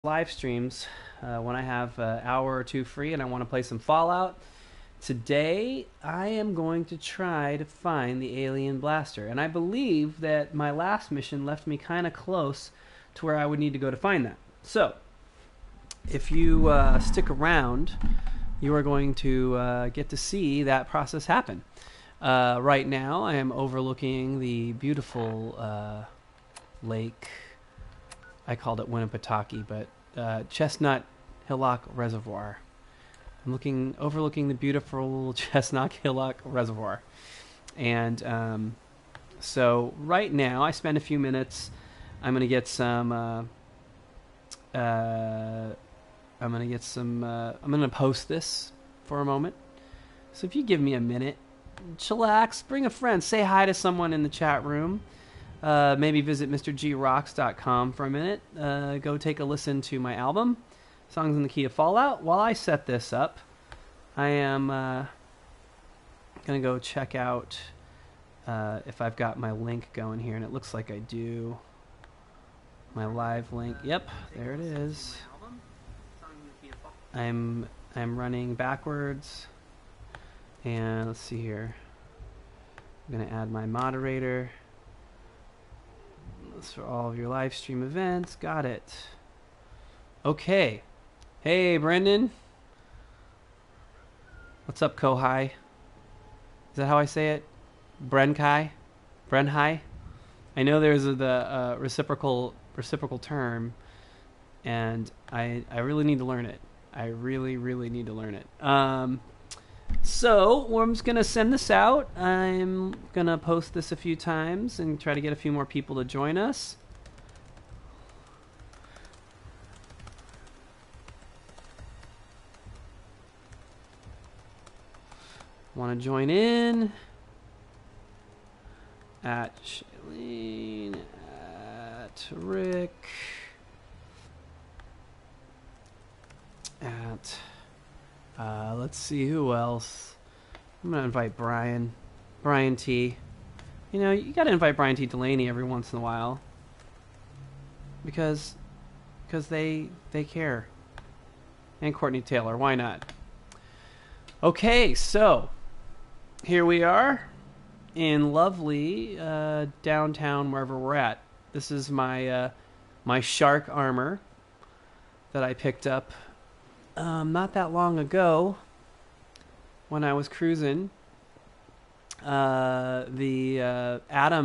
live streams when I have an hour or two free and I want to play some Fallout. Today, I am going to try to find the alien blaster, and I believe that my last mission left me kind of close to where I would need to go to find that. So, if you stick around, you are going to get to see that process happen. Right now, I am overlooking the beautiful lake. I called it Winnipesaukee, but Chestnut Hillock Reservoir. I'm overlooking the beautiful Chestnut Hillock Reservoir. And so right now, I spend a few minutes. I'm going to get some... I'm going to post this for a moment. So if you give me a minute, chillax, bring a friend, say hi to someone in the chat room. Maybe visit MrGRocks.com for a minute. Go take a listen to my album, Songs in the Key of Fallout. While I set this up, I am going to go check out if I've got my link going here, and it looks like I do. My live link. Yep, there it is. I'm running backwards, and let's see here. I'm going to add my moderator. That's for all of your live stream events. Got it. Okay. Hey, Brendan. What's up, Kohai? Is that how I say it? Brenkai? Brenhai? I know there's the reciprocal term, and I really need to learn it. I really need to learn it. So, I'm just going to send this out. I'm going to post this a few times and try to get a few more people to join us. Want to join in? At Shailene, at Rick, at... let's see who else. I'm going to invite Brian T. You know, you got to invite Brian T. Delaney every once in a while. Because they care. And Courtney Taylor, why not? Okay, so here we are in lovely downtown wherever we're at. This is my my shark armor that I picked up not that long ago when I was cruising the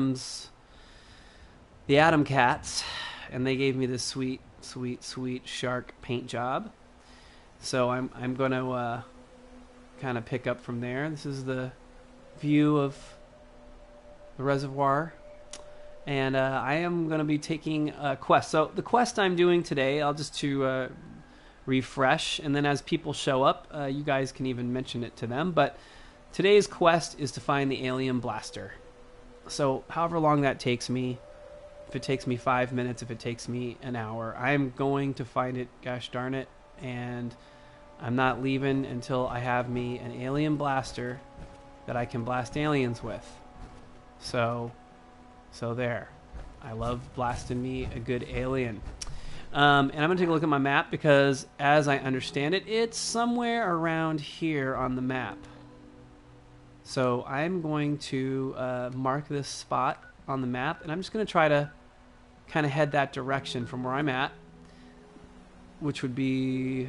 Atom Cats, and they gave me this sweet shark paint job. So I'm going to kind of pick up from there. This is the view of the reservoir, and I am going to be taking a quest. So the quest I'm doing today, I'll just to refresh, and then as people show up, you guys can even mention it to them. But today's quest is to find the alien blaster. So however long that takes me, if it takes me 5 minutes, if it takes me an hour, I'm going to find it, gosh darn it, and I'm not leaving until I have me an alien blaster that I can blast aliens with. So there. I love blasting me a good alien. And I'm going to take a look at my map because, as I understand it, it's somewhere around here on the map. So I'm going to mark this spot on the map, and I'm just going to try to kind of head that direction from where I'm at, which would be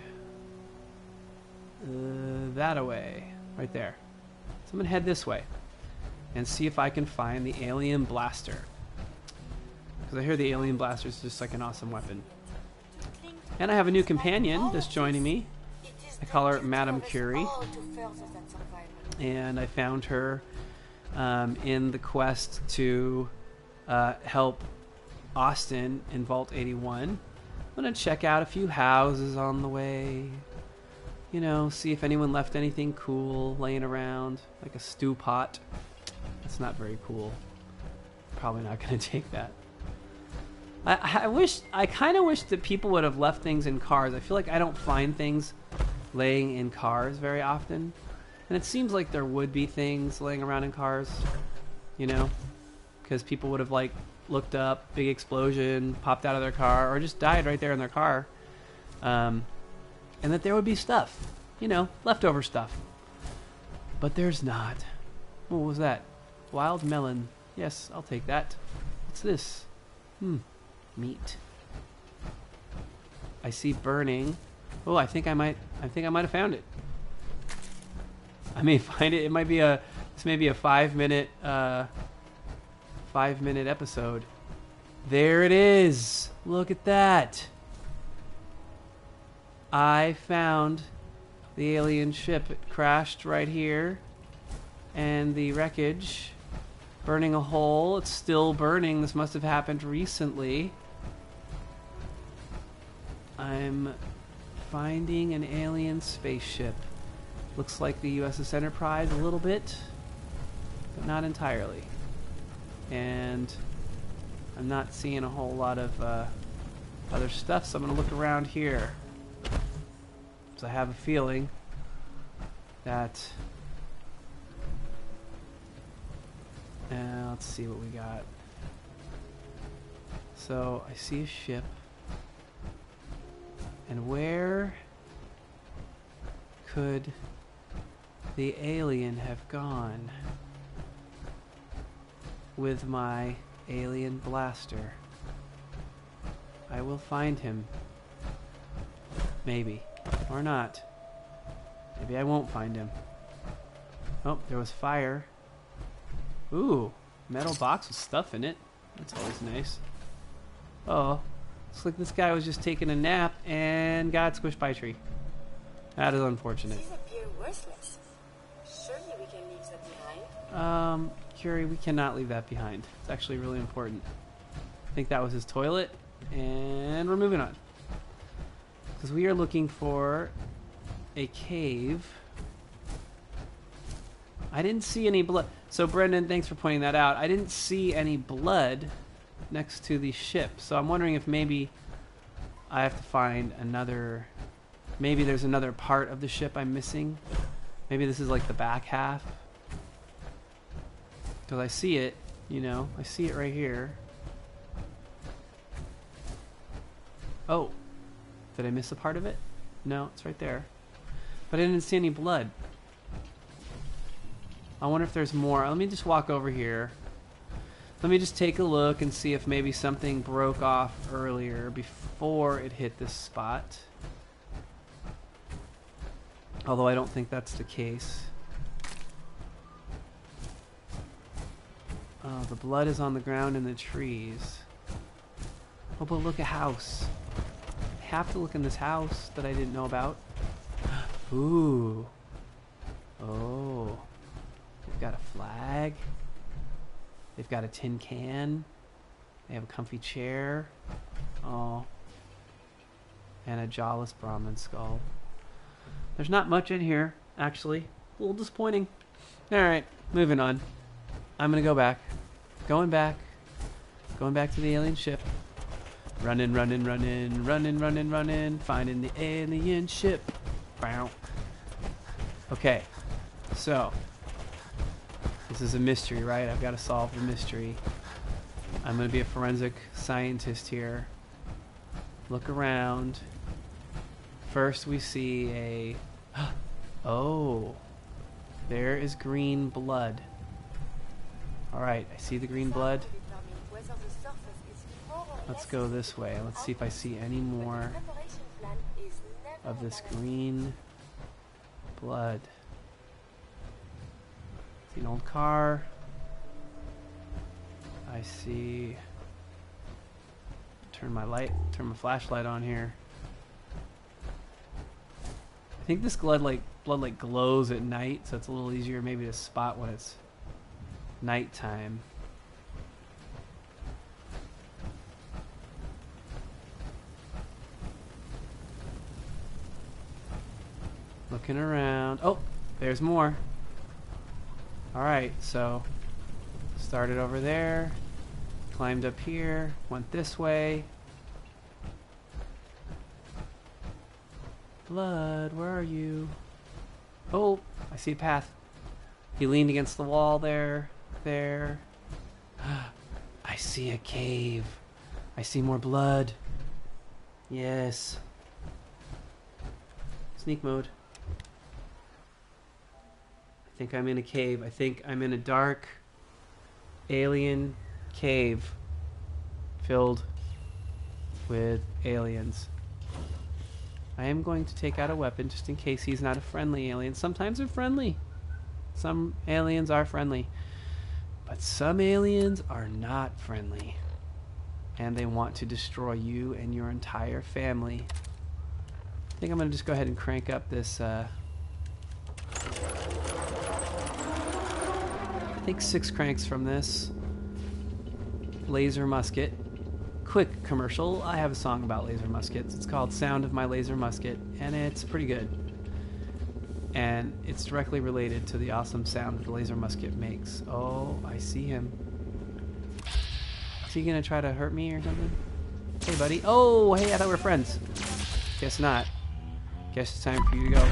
that away, right there. So I'm going to head this way and see if I can find the alien blaster. Because I hear the alien blaster is just like an awesome weapon. And I have a new companion just joining me. I call her Madame Curie. And I found her in the quest to help Austin in Vault 81. I'm going to check out a few houses on the way. You know, see if anyone left anything cool laying around, like a stew pot. That's not very cool. Probably not going to take that. I kind of wish that people would have left things in cars. I feel like I don't find things laying in cars very often. And it seems like there would be things laying around in cars, you know? Because people would have, like, looked up, big explosion, popped out of their car, or just died right there in their car. And that there would be stuff, you know, leftover stuff. But there's not. What was that? Wild melon. Yes, I'll take that. What's this? Meat. I see burning. Oh, I think I might have found it. I may find it. It might be this may be a 5-minute episode. There it is. Look at that. I found the alien ship. It crashed right here. And the wreckage burning a hole. It's still burning. This must have happened recently. I'm finding an alien spaceship. Looks like the USS Enterprise a little bit, but not entirely. And I'm not seeing a whole lot of other stuff, so I'm going to look around here. So I have a feeling that... let's see what we got. So I see a ship. And where could the alien have gone with my alien blaster? I will find him. Maybe. Or not. Maybe I won't find him. Oh, there was fire. Ooh, metal box with stuff in it. That's always nice. Oh, looks like this guy was just taking a nap and got squished by a tree. That is unfortunate. These appear worthless. Surely we can leave that behind. Curie, we cannot leave that behind. It's actually really important. I think that was his toilet, and we're moving on. Because we are looking for a cave. I didn't see any blood. So, Brendan, thanks for pointing that out. I didn't see any blood next to the ship. So I'm wondering if maybe I have to find another... Maybe there's another part of the ship I'm missing. Maybe this is like the back half. Because I see it, you know. I see it right here. Oh. Did I miss a part of it? No, it's right there. But I didn't see any blood. I wonder if there's more. Let me just walk over here. Let me just take a look and see if maybe something broke off earlier before it hit this spot. Although I don't think that's the case. Oh, the blood is on the ground in the trees. Oh, but look, a house. I have to look in this house that I didn't know about. Ooh. Oh. They've got a flag. They've got a tin can. They have a comfy chair. Oh. And a jawless Brahmin skull. There's not much in here, actually. A little disappointing. Alright, moving on. I'm gonna go back. Going back. Going back to the alien ship. Running, running, running, running, running, running. Finding the alien ship. Bow. Okay. So. This is a mystery, right? I've got to solve the mystery. I'm going to be a forensic scientist here. Look around. First we see a... Oh. There is green blood. Alright, I see the green blood. Let's go this way. Let's see if I see any more of this green blood. See an old car. I see... turn my flashlight on here. I think this blood like glows at night, so it's a little easier maybe to spot when it's nighttime. Looking around. Oh, there's more. Alright, so started over there, climbed up here, went this way. Blood, where are you? Oh, I see a path. He leaned against the wall there. There. I see a cave. I see more blood. Yes. Sneak mode. I think I'm in a cave. I think I'm in a dark alien cave filled with aliens. I am going to take out a weapon just in case he's not a friendly alien. Sometimes they're friendly. Some aliens are friendly. But some aliens are not friendly. And they want to destroy you and your entire family. I think I'm going to just go ahead and crank up this... I think 6 cranks from this laser musket. Quick commercial. I have a song about laser muskets. It's called Sound of My Laser Musket, and it's pretty good. And it's directly related to the awesome sound that the laser musket makes. Oh, I see him. Is he gonna try to hurt me or something? Hey, buddy. Oh, hey, I thought we were friends. Guess not. Guess it's time for you to go.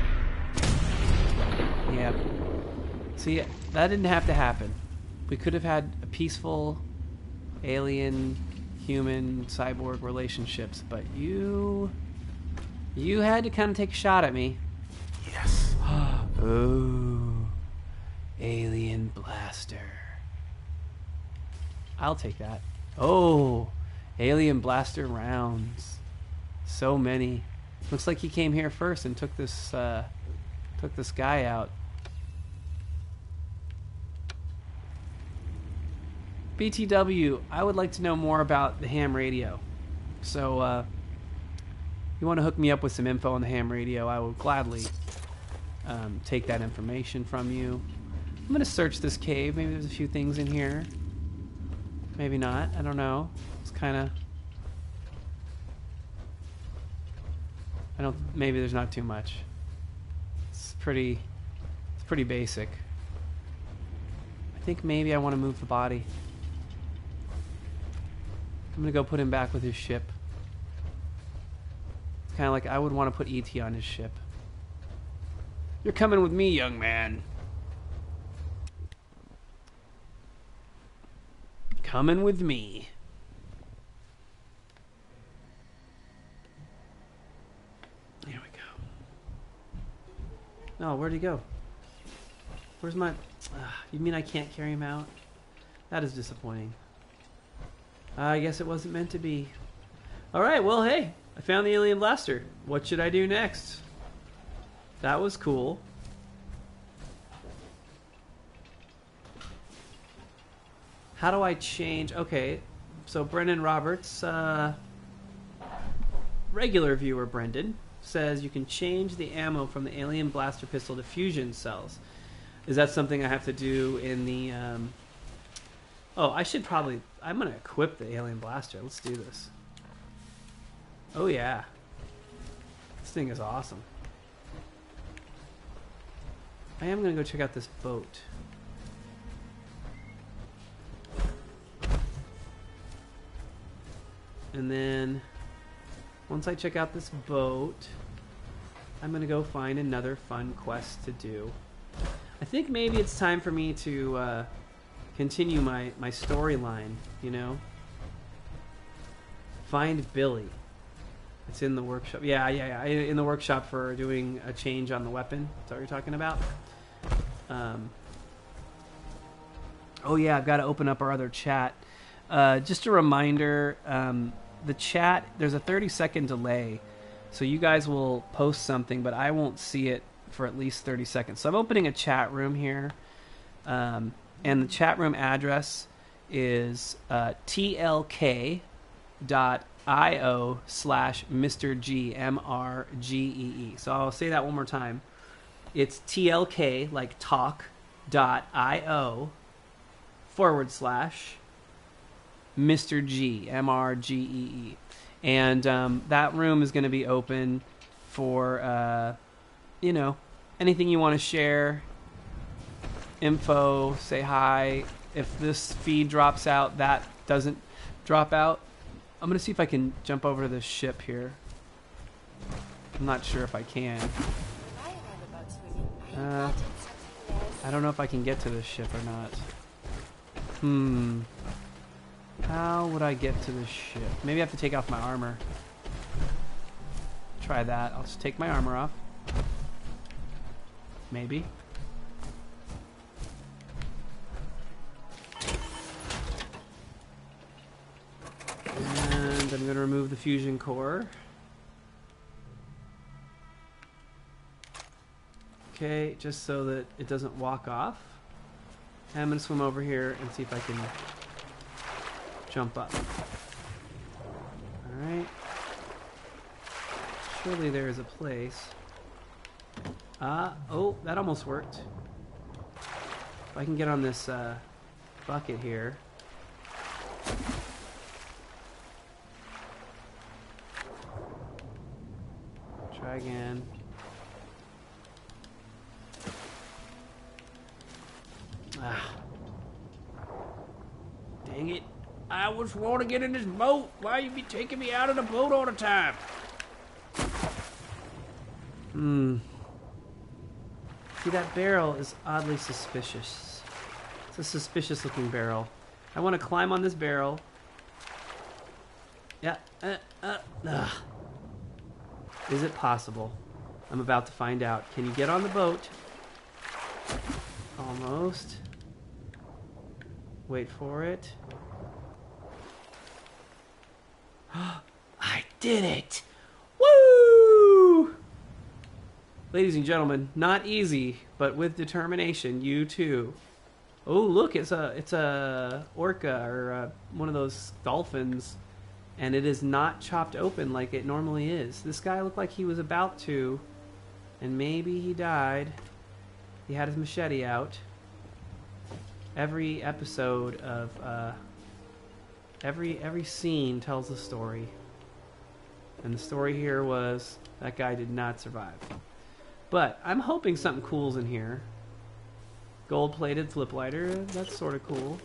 Yeah. See, that didn't have to happen. We could have had a peaceful alien, human, cyborg relationships, but you had to kind of take a shot at me. Yes. Oh, alien blaster. I'll take that. Oh, alien blaster rounds. So many. Looks like he came here first and took this guy out. BTW, I would like to know more about the ham radio. So, you want to hook me up with some info on the ham radio, I will gladly take that information from you. I'm going to search this cave. Maybe there's a few things in here. Maybe not. I don't know. It's kind of... Maybe there's not too much. It's pretty basic. I think maybe I want to move the body. I'm going to go put him back with his ship. It's kind of like I would want to put E.T. on his ship. You're coming with me, young man. Coming with me. Here we go. Oh, where'd he go? Where's my... you mean I can't carry him out? That is disappointing. I guess it wasn't meant to be. Alright, well, hey. I found the alien blaster. What should I do next? That was cool. How do I change... Okay, so Brendan Roberts, regular viewer Brendan, says you can change the ammo from the alien blaster pistol to fusion cells. Is that something I have to do in the... Oh, I should probably... I'm going to equip the alien blaster. Let's do this. Oh, yeah. This thing is awesome. I am going to go check out this boat. And then, once I check out this boat, I'm going to go find another fun quest to do. I think maybe it's time for me to continue my storyline, you know? Find Billy. It's in the workshop. Yeah. In the workshop for doing a change on the weapon. That's what you're talking about? Oh, yeah, I've got to open up our other chat. Just a reminder, the chat, there's a 30-second delay. So you guys will post something, but I won't see it for at least 30 seconds. So I'm opening a chat room here. And the chat room address is tlk.io/Mr. G, M-R-G-E-E. So I'll say that one more time. It's tlk, like talk.io /Mr. G, M-R-G-E-E. And that room is going to be open for, you know, anything you want to share, info, say hi. If this feed drops out, that doesn't drop out. I'm going to see if I can jump over to this ship here. I'm not sure if I can. I don't know if I can get to this ship or not. How would I get to this ship? Maybe I have to take off my armor. try that. I'll just take my armor off. Maybe. And I'm going to remove the fusion core. Okay, just so that it doesn't walk off. And I'm going to swim over here and see if I can jump up. Alright. Surely there is a place. Oh, that almost worked. If I can get on this bucket here. Try again. Ah. Dang it. I just want to get in this boat. Why you be taking me out of the boat all the time? See, that barrel is oddly suspicious. It's a suspicious looking barrel. I want to climb on this barrel. Yeah. Is it possible? I'm about to find out. Can you get on the boat? Almost. Wait for it. I did it! Woo! Ladies and gentlemen, not easy, but with determination, you too. Oh, look, it's a orca or one of those dolphins, and it is not chopped open like it normally is. This guy looked like he was about to, and maybe he died. He had his machete out. Every episode of every scene tells a story, and the story here was that guy did not survive. But I'm hoping something cool's in here. Gold-plated flip lighter, that's sort of cool.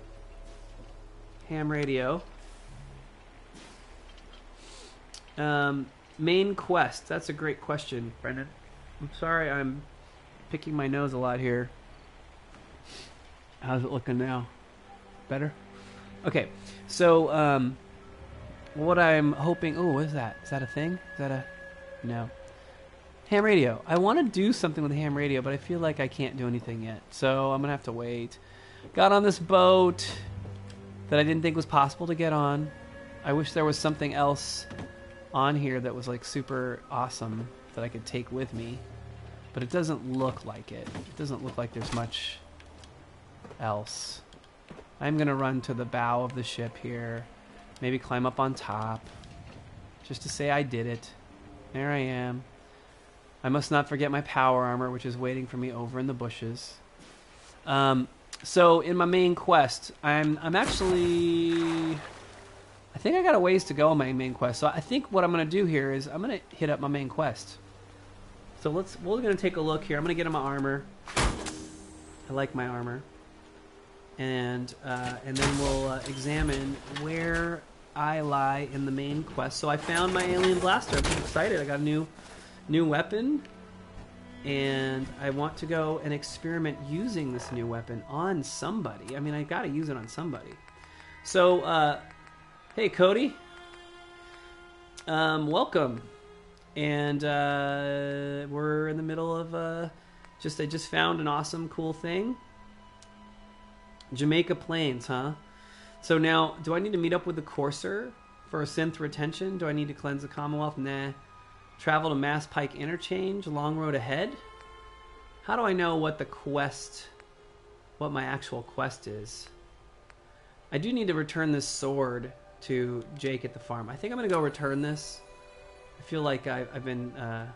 Ham radio. Main quest, that's a great question, Brendan. I'm sorry I'm picking my nose a lot here. How's it looking now? Better? Okay, so what I'm hoping... Oh, what is that? Is that a thing? Is that a... No. Ham radio. I want to do something with the ham radio, but I feel like I can't do anything yet. So I'm going to have to wait. Got on this boat that I didn't think was possible to get on. I wish there was something else on here that was like super awesome that I could take with me. But it doesn't look like it. It doesn't look like there's much else. I'm going to run to the bow of the ship here. Maybe climb up on top. Just to say I did it. There I am. I must not forget my power armor, which is waiting for me over in the bushes. So in my main quest, I'm actually... I think I got a ways to go on my main quest. So I think what I'm going to do here is I'm going to hit up my main quest. So we're going to take a look here. I'm going to get in my armor. I like my armor. And then we'll examine where I lie in the main quest. So I found my alien blaster. I'm pretty excited. I got a new weapon, and I want to go and experiment using this new weapon on somebody. I mean, I gotta use it on somebody. So, hey Cody, welcome. And we're in the middle of I just found an awesome, cool thing. Jamaica Plains, huh? So now, do I need to meet up with the Courser for a synth retention? Do I need to cleanse the Commonwealth? Nah. Travel to Mass Pike Interchange, long road ahead. How do I know what my actual quest is? I do need to return this sword to Jake at the farm. I think I'm going to go return this. I feel like I've been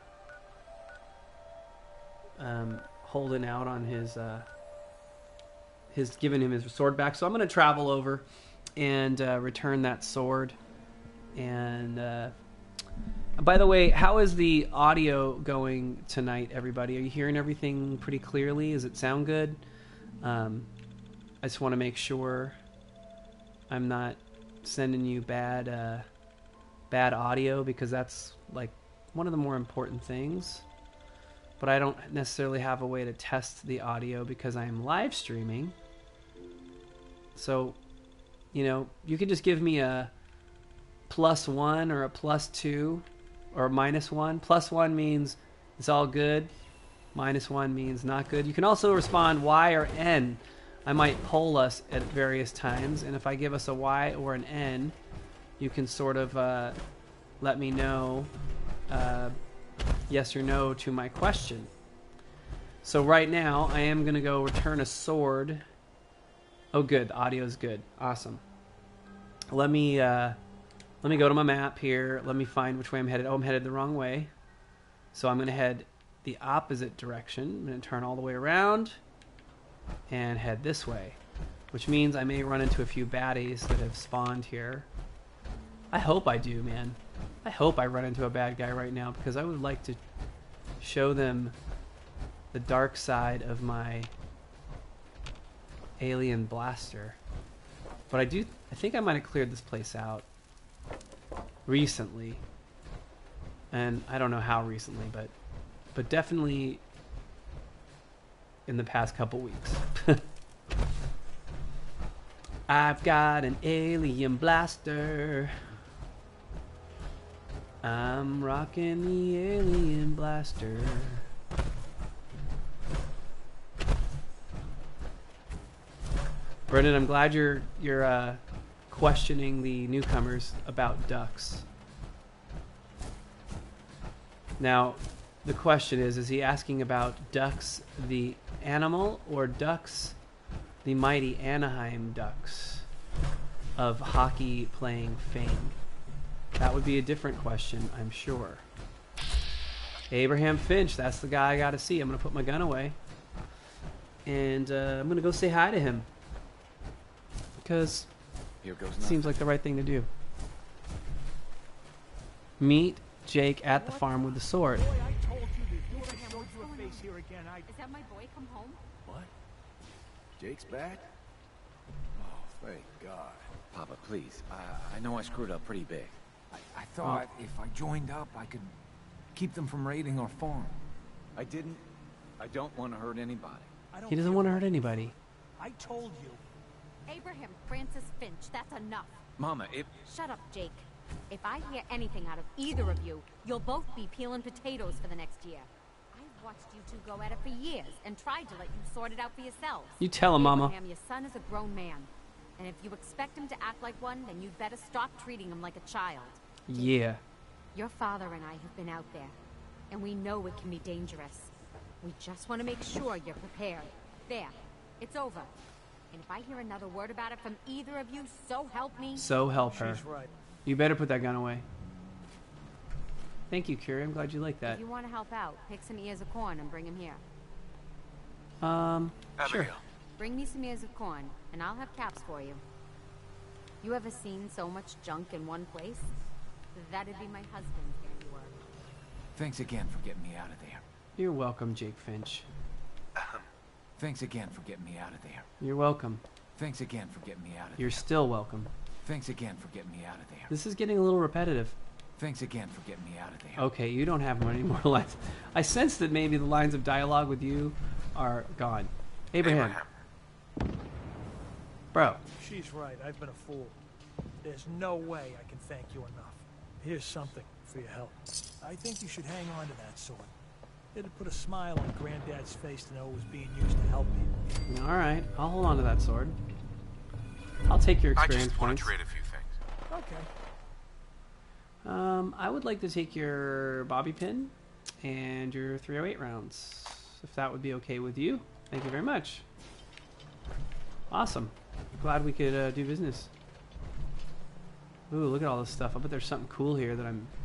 holding out on his giving him his sword back. So I'm going to travel over and return that sword. And by the way, how is the audio going tonight, everybody? Are you hearing everything pretty clearly? Does it sound good? I just want to make sure I'm not sending you bad audio, because that's like one of the more important things. But I don't necessarily have a way to test the audio because I am live streaming. So, you know, you can just give me a +1 or a +2 or -1. +1 means it's all good. -1 means not good. You can also respond Y or N. I might poll us at various times, and if I give us a Y or an N, you can sort of let me know yes or no to my question. So right now, I am going to go return a sword. Oh, good. The audio's good. Awesome. Let me go to my map here. Let me find which way I'm headed. Oh, I'm headed the wrong way. So I'm going to head the opposite direction. I'm going to turn all the way around and head this way, which means I may run into a few baddies that have spawned here. I hope I do, man. I hope I run into a bad guy right now, because I would like to show them the dark side of my alien blaster. But I think I might have cleared this place out recently. And I don't know how recently, but definitely in the past couple weeks. I've got an alien blaster. I'm rocking the alien blaster. Brendan, I'm glad you're questioning the newcomers about ducks. Now, the question is he asking about Ducks the animal, or Ducks the mighty Anaheim Ducks of hockey playing fame? That would be a different question, I'm sure. Abraham Finch, that's the guy I gotta see. I'm gonna put my gun away, and I'm gonna go say hi to him, because it seems like the right thing to do. Meet Jake at the farm with the sword. Boy, I told you to show you a face here again. Is that my boy come home? What? Jake's back? Oh, thank God. Papa, please. I know I screwed up pretty big. I thought if I joined up, I could keep them from raiding our farm. I didn't. I don't want to hurt anybody. He doesn't want to hurt anybody. I told you. Abraham Francis Finch, that's enough. Mama, if... Shut up, Jake. If I hear anything out of either of you, you'll both be peeling potatoes for the next year. I've watched you two go at it for years and tried to let you sort it out for yourselves. You tell him, Mama. Abraham, your son is a grown man. And if you expect him to act like one, then you'd better stop treating him like a child. Yeah. Your father and I have been out there, and we know it can be dangerous. We just want to make sure you're prepared. There. It's over. And if I hear another word about it from either of you, so help me. So help her. She's right. You better put that gun away. Thank you, Curie. I'm glad you like that. If you want to help out, pick some ears of corn and bring him here. Sure. Bring me some ears of corn, and I'll have caps for you. You ever seen so much junk in one place? That'd be my husband's handiwork. Thanks again for getting me out of there. You're welcome, Jake Finch. Thanks again for getting me out of there. You're welcome. Thanks again for getting me out of there. You're still welcome. Thanks again for getting me out of there. This is getting a little repetitive. Thanks again for getting me out of there. Okay, you don't have any more lines. I sense that maybe the lines of dialogue with you are gone. Abraham. Bro. She's right. I've been a fool. There's no way I can thank you enough. Here's something for your help. I think you should hang on to that sword. It'd put a smile on Granddad's face to know it was being used to help people. All right, I'll hold on to that sword. I'll take your experience I just want points. to trade a few things. Okay. I would like to take your bobby pin and your 308 rounds, if that would be okay with you. Thank you very much. Awesome. Glad we could do business. Ooh, look at all this stuff. I bet there's something cool here that I'm...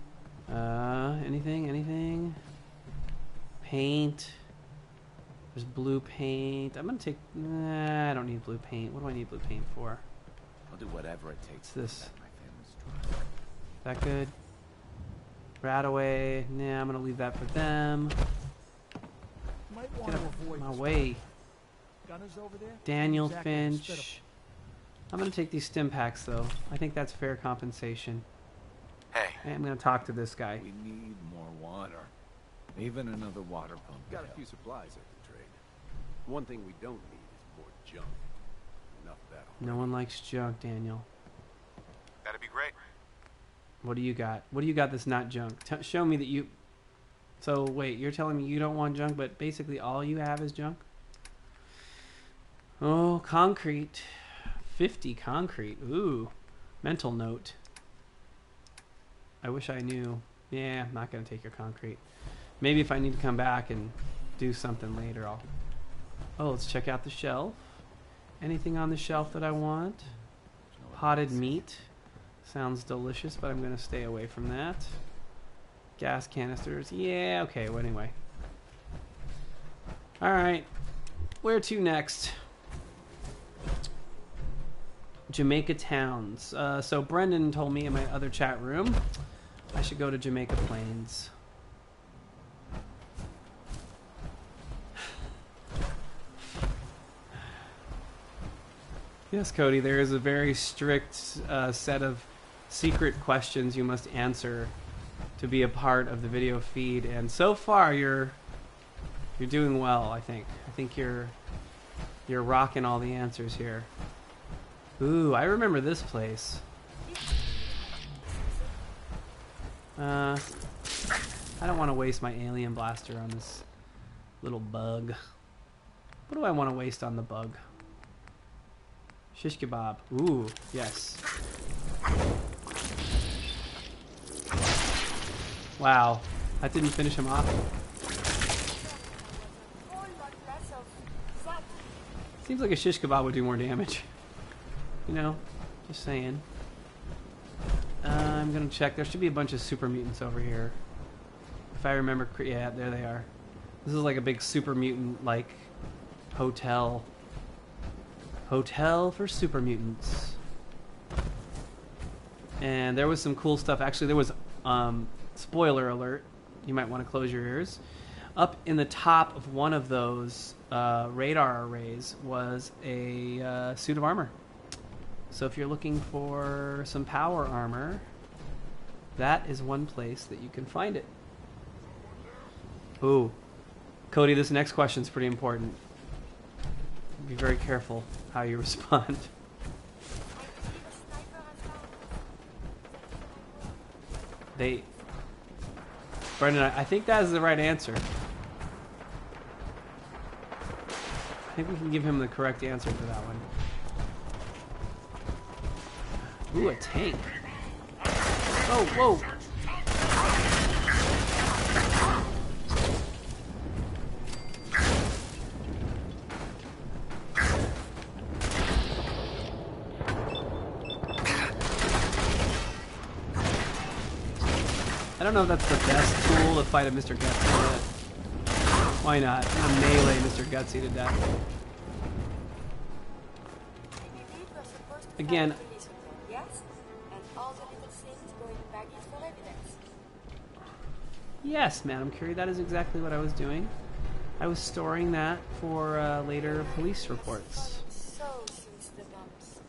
anything? Paint. There's blue paint. I'm gonna take... Nah, I don't need blue paint. What do I need blue paint for? I'll do whatever it takes. What's this? to protect my family's trust. That good? Radaway. Nah, I'm gonna leave that for them. Might Get want to up avoid my this. way. Gunners over there? Daniel Exactly Finch. I'm gonna take these stim packs though. I think that's fair compensation. Hey, I'm gonna talk to this guy. We need more water. Even another water pump. Got a few supplies I can trade. One thing we don't need is more junk. Enough of that. No one likes junk, Daniel. that'd be great. What do you got? What do you got that's not junk? Show me that you... So, wait, you're telling me you don't want junk, but basically all you have is junk? Oh, concrete. 50 concrete. Ooh. Mental note. I wish I knew. Yeah, I'm not going to take your concrete. Maybe if I need to come back and do something later, I'll... Oh, let's check out the shelf. Anything on the shelf that I want? Potted meat. Sounds delicious, but I'm going to stay away from that. Gas canisters. Yeah, okay, well, anyway. Alright. Where to next? Jamaica Towns. So Brendan told me in my other chat room I should go to Jamaica Plains. Yes, Cody, there is a very strict set of secret questions you must answer to be a part of the video feed, and so far you're doing well, I think. I think you're rocking all the answers here. Ooh, I remember this place. I don't want to waste my alien blaster on this little bug. What do I want to waste on the bug? Shish kebab. Ooh, yes. Wow, that didn't finish him off. Seems like a shish kebab would do more damage. You know, just saying. I'm gonna check. There should be a bunch of super mutants over here. If I remember, yeah, there they are. This is like a big super mutant, like, hotel. Hotel for super mutants. And there was some cool stuff. Actually, there was, spoiler alert. You might want to close your ears. Up in the top of one of those radar arrays was a suit of armor. So if you're looking for some power armor, that is one place that you can find it. Ooh. Cody, this next question is pretty important. Be very careful how you respond. Brendan, I think that is the right answer. I think we can give him the correct answer for that one. Ooh, a tank. Oh, whoa. I don't know if that's the best tool to fight a Mr. Gutsy, but why not? I'm gonna melee Mr. Gutsy to death. Again, Yes, and all the little things going back is for evidence. yes, Madam Curie, that is exactly what I was doing. I was storing that for later police reports. So since the dumps.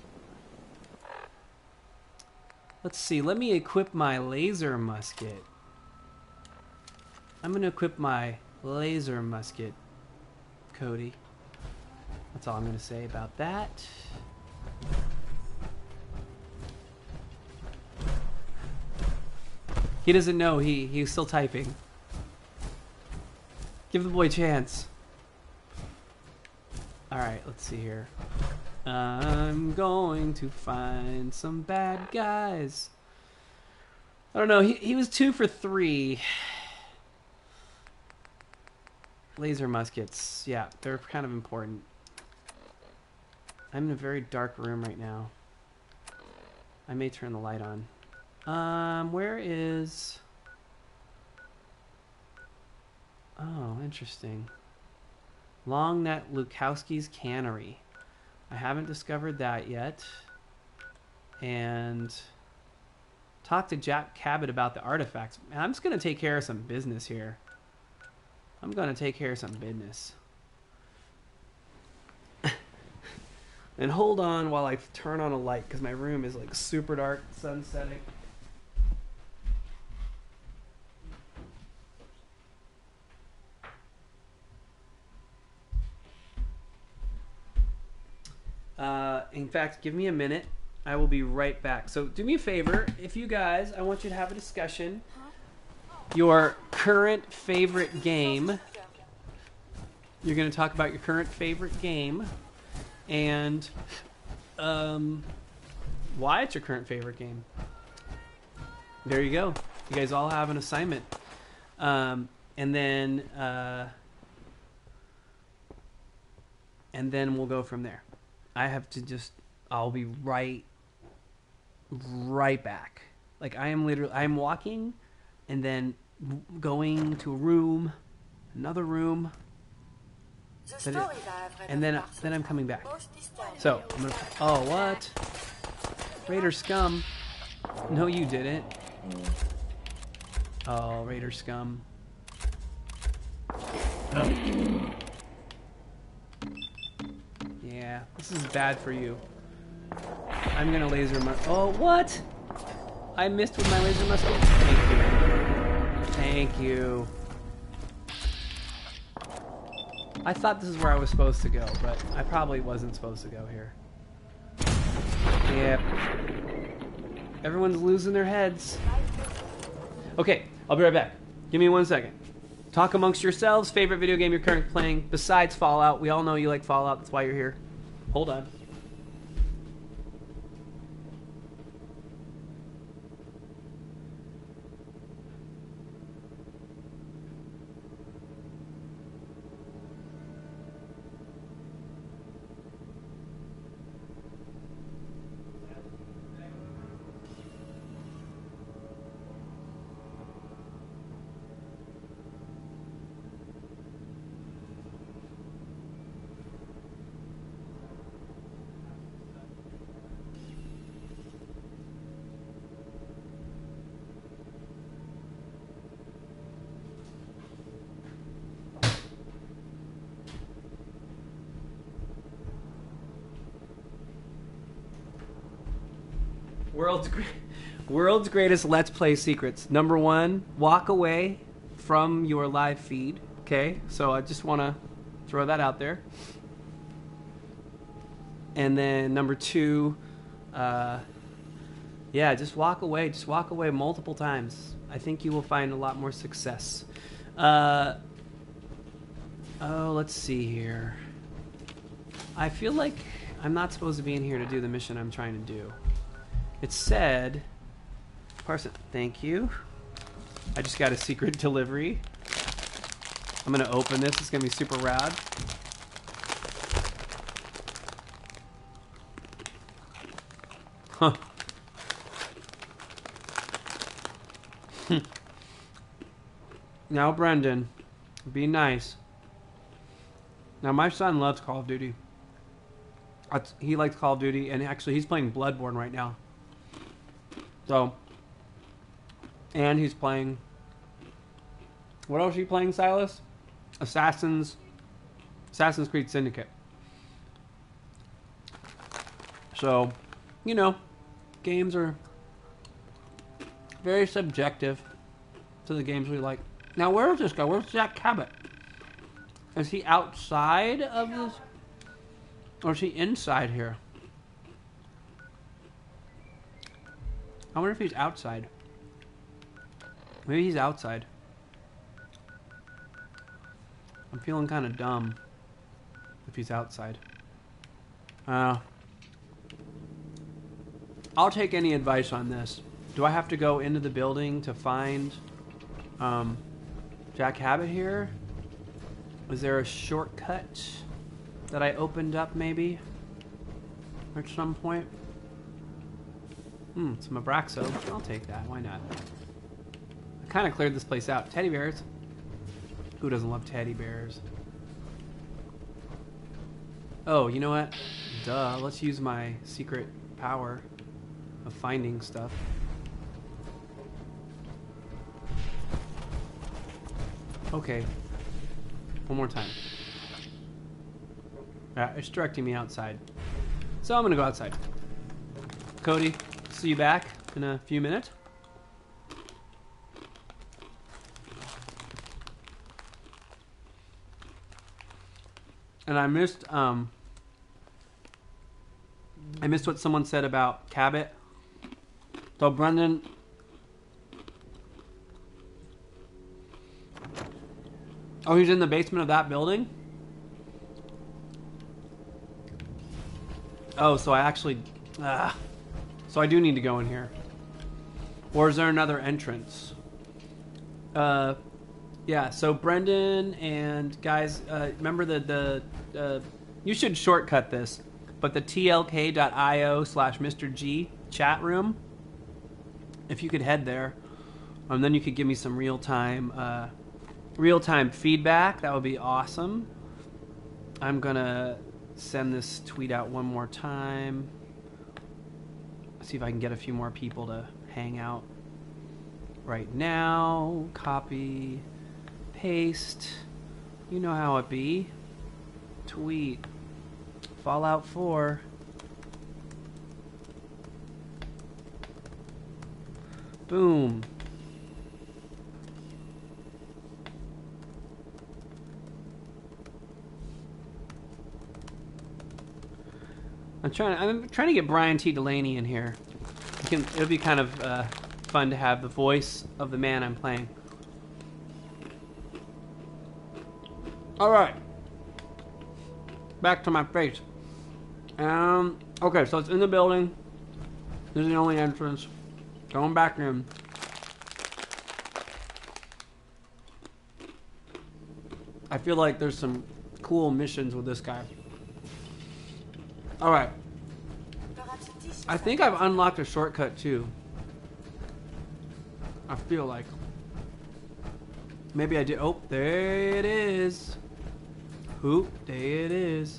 Let's see, let me equip my laser musket. I'm going to equip my laser musket, Cody. That's all I'm going to say about that. He doesn't know, he's still typing. Give the boy a chance. Alright, let's see here. I'm going to find some bad guys. I don't know, he was 2 for 3. Laser muskets, yeah, they're kind of important. I'm in a very dark room right now. I may turn the light on. Where is... Oh, interesting. Longnet Lukowski's Cannery. I haven't discovered that yet. And talk to Jack Cabot about the artifacts. Man, I'm just going to take care of some business here. I'm going to take care of some business. And hold on while I turn on a light, because my room is like super dark, sun setting. In fact, give me a minute. I will be right back. So do me a favor, if you guys, I want you to have a discussion. Your current favorite game. You're going to talk about your current favorite game and why it's your current favorite game. There you go. You guys all have an assignment. And then we'll go from there. I have to just, I'll be right back. Like I'm walking and then going to a room, another room, and then I'm coming back. So, I'm gonna, oh, what? Raider scum. No, you didn't. Oh, Raider scum. Yeah, this is bad for you. I'm gonna laser oh, what? I missed with my laser musket. Thank you. Thank you. I thought this is where I was supposed to go, but I probably wasn't supposed to go here. Yep. Everyone's losing their heads. Okay, I'll be right back. Give me 1 second. Talk amongst yourselves. Favorite video game you're currently playing besides Fallout. We all know you like Fallout. That's why you're here. Hold on. World's greatest Let's Play secrets. Number 1, walk away from your live feed. Okay, so I just want to throw that out there. And then number 2, yeah, just walk away. Just walk away multiple times. I think you will find a lot more success. Oh, let's see here. I feel like I'm not supposed to be in here to do the mission I'm trying to do. It said, Parson, thank you. I just got a secret delivery. I'm going to open this. It's going to be super rad. Huh. Now, Brendan, be nice. Now, my son loves Call of Duty. He likes Call of Duty, and actually, he's playing Bloodborne right now. So, and he's playing, what else are you playing, Silas? Assassin's Creed Syndicate. So, you know, games are very subjective to the games we like. Now, where is this guy? Where's Jack Cabot? Is he outside of this? Or is he inside here? I wonder if he's outside. Maybe he's outside. I'm feeling kind of dumb if he's outside. I'll take any advice on this. Do I have to go into the building to find Jack Cabot here? Was there a shortcut that I opened up maybe at some point? Some Abraxo. I'll take that. Why not? I kind of cleared this place out. Teddy bears. Who doesn't love teddy bears? Oh, you know what? Duh. Let's use my secret power of finding stuff. Okay. One more time. It's directing me outside. So I'm going to go outside. Cody, see you back in a few minutes. And I missed I missed what someone said about Cabot. So Brendan... Oh, he's in the basement of that building? Oh, so I actually... so I do need to go in here. Or is there another entrance? Yeah, so Brendan and guys, remember the you should shortcut this, but the tlk.io/Mr. G chat room, if you could head there, and then you could give me some real-time feedback, that would be awesome. I'm gonna send this tweet out one more time. See if I can get a few more people to hang out right now. Copy, paste. You know how it be. Tweet. Fallout 4. Boom. I'm trying to get Brian T. Delaney in here. It'll be kind of fun to have the voice of the man I'm playing. All right. Back to my face. Okay, so it's in the building. This is the only entrance. Going back in. I feel like there's some cool missions with this guy. Alright. I think I've unlocked a shortcut too. I feel like. Maybe I did. Oh, there it is. Oop, there it is.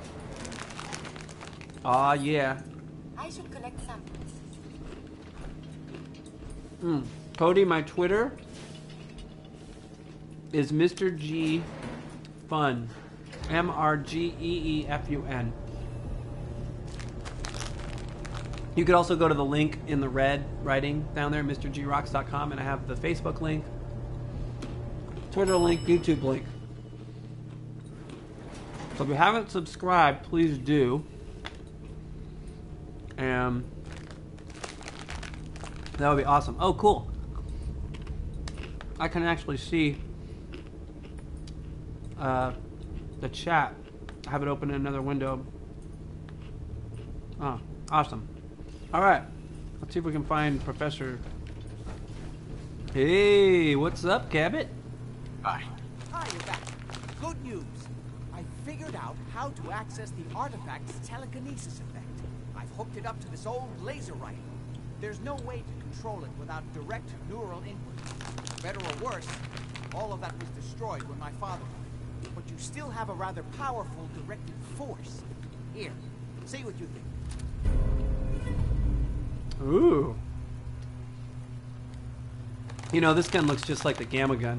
Aw, yeah. I should collect samples. Cody, my Twitter is Mr. G Fun. MRGEEFUN. You could also go to the link in the red writing down there, MrGRocks.com, and I have the Facebook link, Twitter link, YouTube link. So if you haven't subscribed, please do. And that would be awesome. Oh, cool. I can actually see the chat. I have it open in another window. Oh, awesome. All right. Let's see if we can find Professor. Hey, what's up, Cabot? Hi. Hi, you're back. Good news. I figured out how to access the artifact's telekinesis effect. I've hooked it up to this old laser rifle. There's no way to control it without direct neural input. Better or worse, all of that was destroyed when my father died. But you still have a rather powerful directed force. Here, see what you think. Ooh. You know, this gun looks just like the Gamma gun.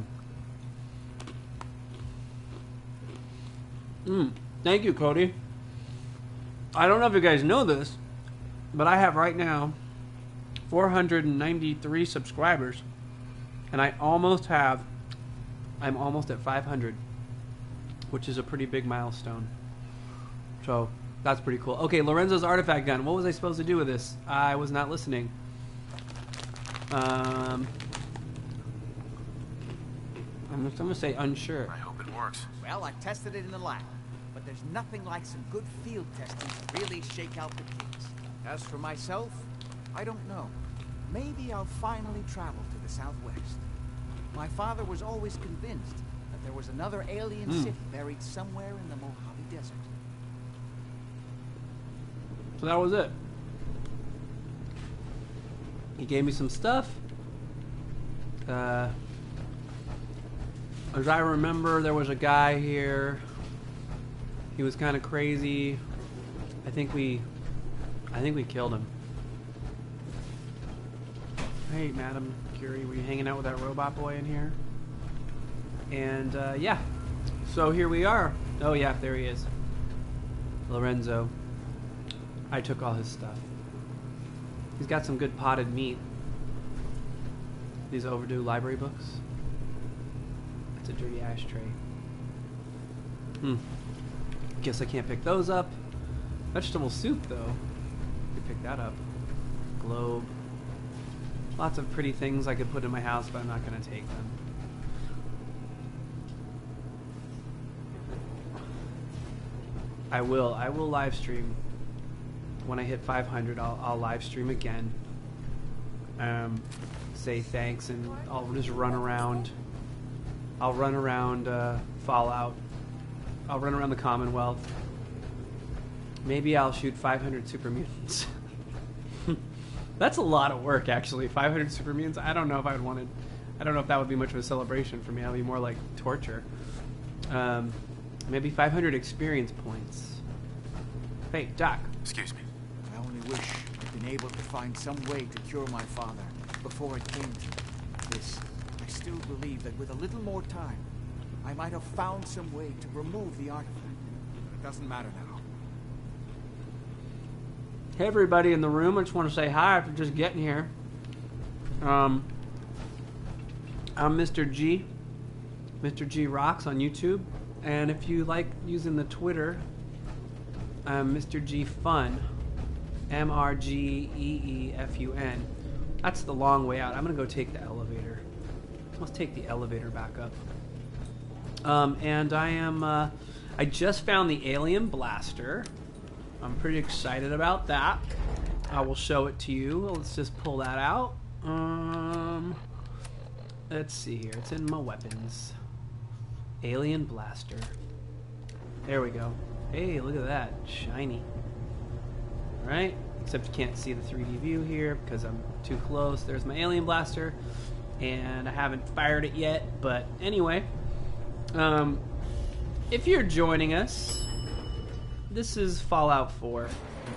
Thank you, Cody. I don't know if you guys know this, but I have right now 493 subscribers, and I'm almost at 500, which is a pretty big milestone. So that's pretty cool. Okay, Lorenzo's artifact gun. What was I supposed to do with this? I was not listening. I'm gonna say unsure. I hope it works. Well, I tested it in the lab, but there's nothing like some good field testing to really shake out the kinks. As for myself, I don't know. Maybe I'll finally travel to the Southwest. My father was always convinced that there was another alien city buried somewhere in the Mojave Desert. So that was it. He gave me some stuff. As I remember, there was a guy here. He was kind of crazy. I think we killed him. Hey, Madam Curie, were you hanging out with that robot boy in here? And yeah, so here we are. Oh yeah, there he is, Lorenzo. I took all his stuff. He's got some good potted meat. These overdue library books. It's a dirty ashtray. Guess I can't pick those up. Vegetable soup, though. pick that up. Globe. Lots of pretty things I could put in my house, but I'm not going to take them. I will live stream. When I hit 500, I'll live stream again. Say thanks, and I'll just run around. I'll run around Fallout. I'll run around the Commonwealth. Maybe I'll shoot 500 super mutants. That's a lot of work, actually. 500 super mutants. I don't know if I would want to. I don't know if that would be much of a celebration for me. That would be more like torture. Maybe 500 experience points. Hey, Doc. Excuse me. I only wish I'd been able to find some way to cure my father before it came to this. I still believe that with a little more time, I might have found some way to remove the artifact. But it doesn't matter now. Hey, everybody in the room. I just want to say hi after just getting here. I'm Mr. G. Mr. G Rocks on YouTube. And if you like using the Twitter, I'm Mr. G Fun. MRGEEFUN. That's the long way out. I'm going to go take the elevator. Let's take the elevator back up. And I am... I just found the alien blaster. I'm pretty excited about that. I will show it to you. Let's just pull that out. Let's see here. It's in my weapons. Alien blaster. There we go. Hey, look at that. Shiny. Alright. Except you can't see the 3D view here because I'm too close. There's my alien blaster. And I haven't fired it yet. But anyway. If you're joining us, this is Fallout 4.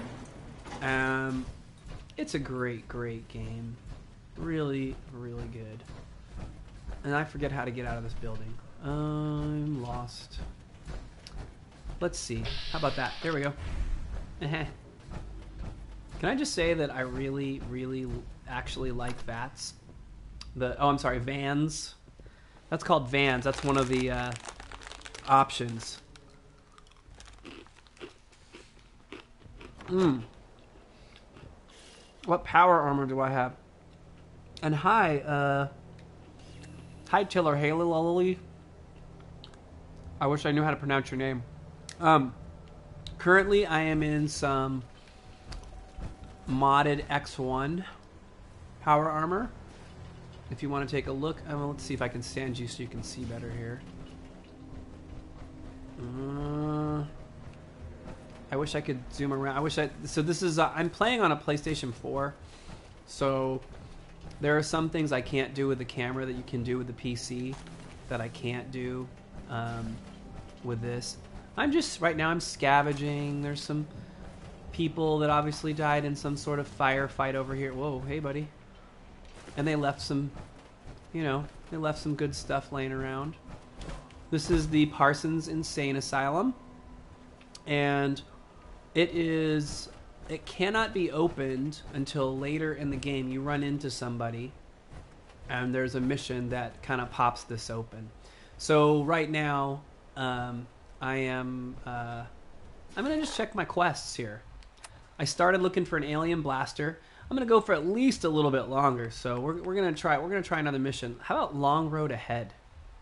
It's a great, great game. Really, really good. And I forget how to get out of this building. I'm lost. Let's see. How about that? There we go. Can I just say that I really, really actually like VATS? Vans. That's called Vans. That's one of the options. What power armor do I have? And hi, Tiller Haley. I wish I knew how to pronounce your name. Currently, I am in some modded X1 power armor. If you want to take a look, let's see if I can stand you so you can see better here. I wish I could zoom around. So this is, I'm playing on a PlayStation 4. So there are some things I can't do with the camera that you can do with the PC that I can't do with this. Right now I'm scavenging. There's some people that obviously died in some sort of firefight over here. Whoa, hey buddy. And they left some, they left some good stuff laying around. This is the Parsons Insane Asylum. And it cannot be opened until later in the game. You run into somebody and there's a mission that kind of pops this open. So right now, I'm going to just check my quests here. I started looking for an alien blaster. I'm going to go for at least a little bit longer. So we're going to try another mission. How about Long Road Ahead?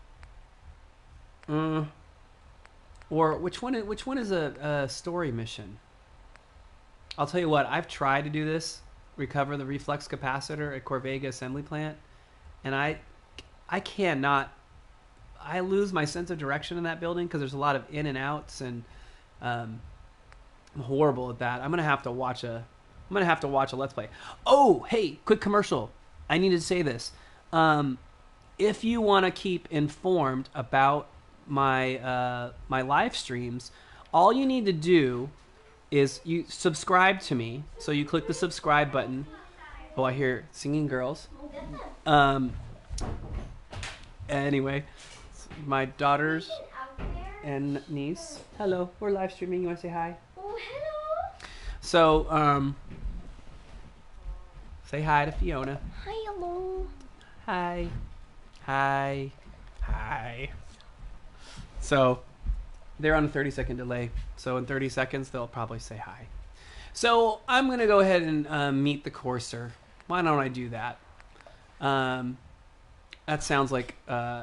Or which one is a story mission? I'll tell you what, I've tried to do this, recover the reflex capacitor at Corvega Assembly Plant, and I cannot. I lose my sense of direction in that building because there's a lot of in and outs, and I'm horrible at that. I'm gonna have to watch a Let's Play. Oh, hey, quick commercial. I need to say this. If you want to keep informed about my my live streams, all you need to do is you subscribe to me. So you click the subscribe button. Oh, I hear singing girls. Anyway, my daughters and niece. Hello, we're live streaming. You want to say hi? Oh, hello. So, say hi to Fiona. Hi, hello. Hi. Hi. Hi. So, they're on a 30-second delay. So in 30 seconds, they'll probably say hi. So I'm going to go ahead and meet the courser. Why don't I do that? That sounds like a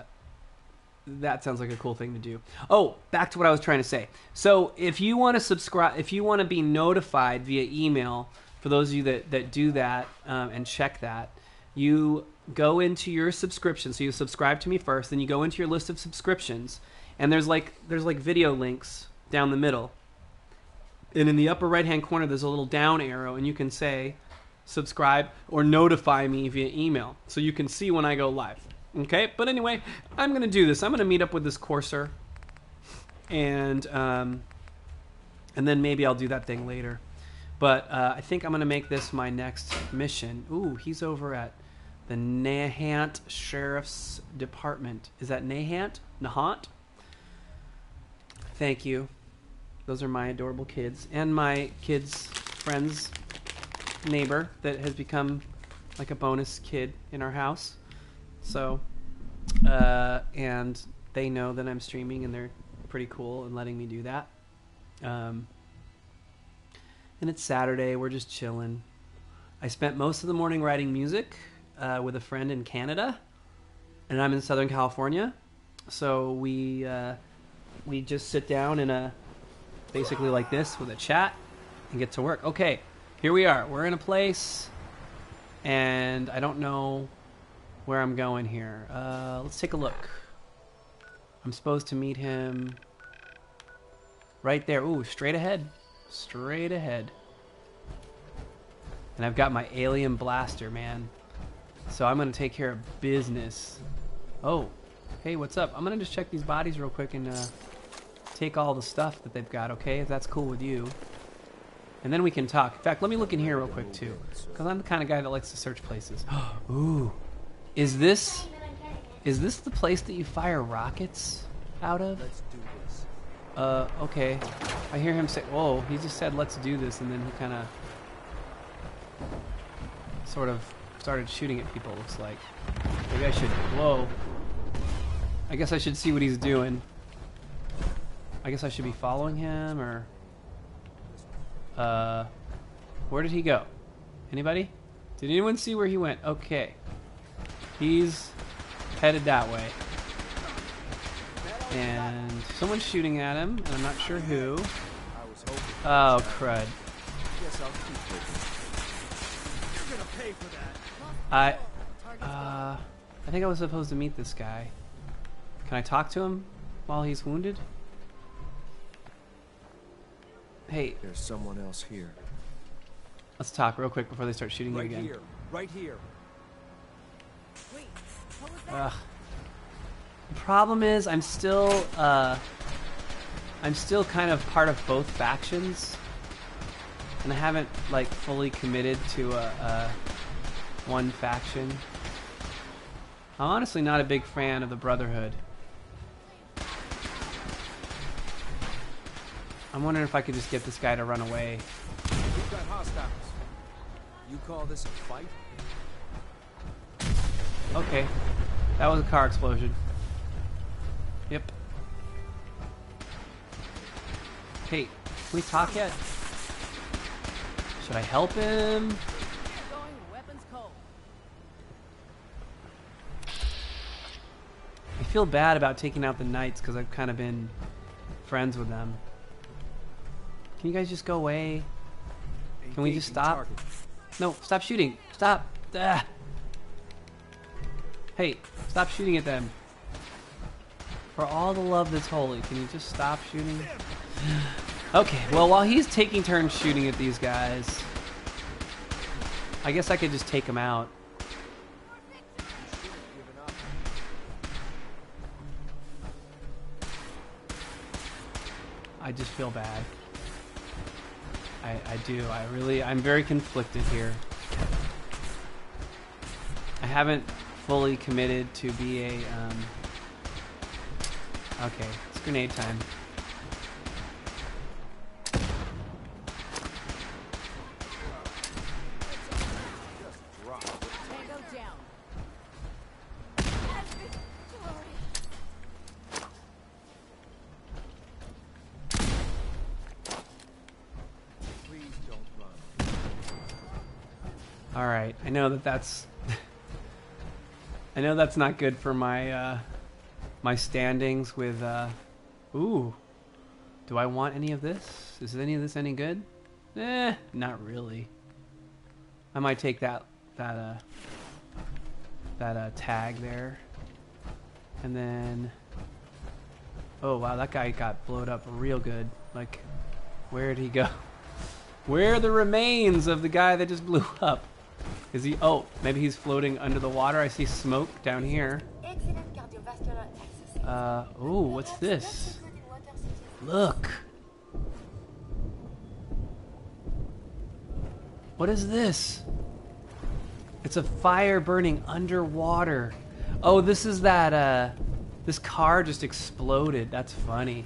cool thing to do. Oh, back to what I was trying to say. So if you want to subscribe, if you want to be notified via email, for those of you that do that and check that, you go into your subscription. So you subscribe to me first, then you go into your list of subscriptions, and there's like video links down the middle. And in the upper right-hand corner, there's a little down arrow, and you can say subscribe or notify me via email, so you can see when I go live. Okay, but anyway, I'm going to do this. I'm going to meet up with this courser, and then maybe I'll do that thing later. But I think I'm going to make this my next mission. Ooh, he's over at the Nahant Sheriff's Department. Is that Nahant? Nahant? Thank you. Those are my adorable kids. And my kids' friend's neighbor that has become like a bonus kid in our house. So, and they know that I'm streaming, and they're pretty cool in letting me do that. And it's Saturday. We're just chilling. I spent most of the morning writing music with a friend in Canada, and I'm in Southern California. So we just sit down in a basically like this with a chat and get to work. Okay, here we are. We're in a place, and I don't know where I'm going here. Let's take a look. I'm supposed to meet him right there. Ooh, straight ahead. Straight ahead. And I've got my alien blaster, man. So I'm going to take care of business. Oh, hey, what's up? I'm going to just check these bodies real quick and take all the stuff that they've got, okay? If that's cool with you. And then we can talk. In fact, let me look in here real quick, too. Because I'm the kind of guy that likes to search places. Ooh. Is this the place that you fire rockets out of? Let's do this. Okay. I hear him say, whoa, he just said, let's do this, and then he kind of sort of started shooting at people, looks like. Maybe I should, whoa. I guess I should see what he's doing. I guess I should be following him, or... where did he go? Anybody? Did anyone see where he went? Okay. He's headed that way. And someone's shooting at him, and I'm not sure who. Oh, crud. I think I was supposed to meet this guy. Can I talk to him while he's wounded? Hey. There's someone else here. Let's talk real quick before they start shooting you again. Right here. Right here. Ugh. The problem is I'm still kind of part of both factions, and I haven't like fully committed to one faction. I'm honestly not a big fan of the Brotherhood. I'm wondering if I could just get this guy to run away. We've got hostiles. You call this a fight? Okay. That was a car explosion. Yep. Hey, can we talk yet? Should I help him? I feel bad about taking out the Knights because I've kind of been friends with them. Can you guys just go away? Can we just stop? No, stop shooting. Stop. Ah. Hey, stop shooting at them. For all the love that's holy, can you just stop shooting? Okay, well, while he's taking turns shooting at these guys, I guess I could just take them out. I just feel bad. I do. I'm very conflicted here. I haven't fully committed to be a, okay, it's grenade time. All right. I know that that's I know that's not good for my my standings with ooh. Do I want any of this? Is any of this any good? Not really. I might take that tag there. And then oh wow, that guy got blowed up real good. Like, where'd he go? Where are the remains of the guy that just blew up? Is he? Oh, maybe he's floating under the water. I see smoke down here. Oh, what's this? Look. What is this? It's a fire burning underwater. Oh, this is that, this car just exploded. That's funny.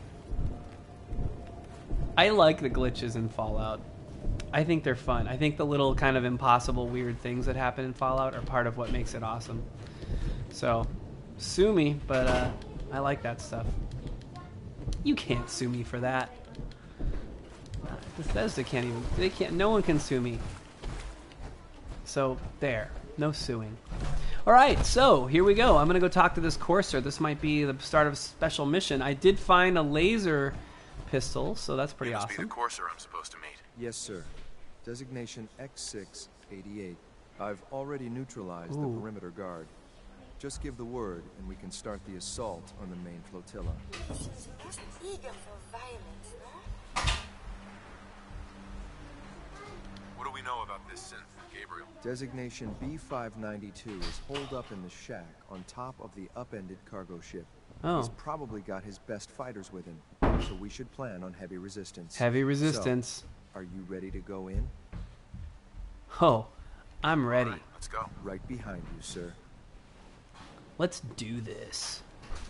I like the glitches in Fallout. I think they're fun. I think the little kind of impossible weird things that happen in Fallout are part of what makes it awesome. So, sue me, but I like that stuff. You can't sue me for that. Bethesda can't even, they can't, no one can sue me. So, there. No suing. Alright, so, here we go. I'm gonna go talk to this Courser. This might be the start of a special mission. I did find a laser pistol, so that's pretty awesome. Must be the Courser I'm supposed to meet. Yes, sir. Designation X688. I've already neutralized the perimeter guard. Just give the word, and we can start the assault on the main flotilla. He's eager for violence, no? What do we know about this synth, Gabriel? Designation B592 is holed up in the shack on top of the upended cargo ship. Oh. He's probably got his best fighters with him, so we should plan on heavy resistance. Heavy resistance. So, are you ready to go in? Oh, I'm ready. Right, let's go. Right behind you, sir. Let's do this.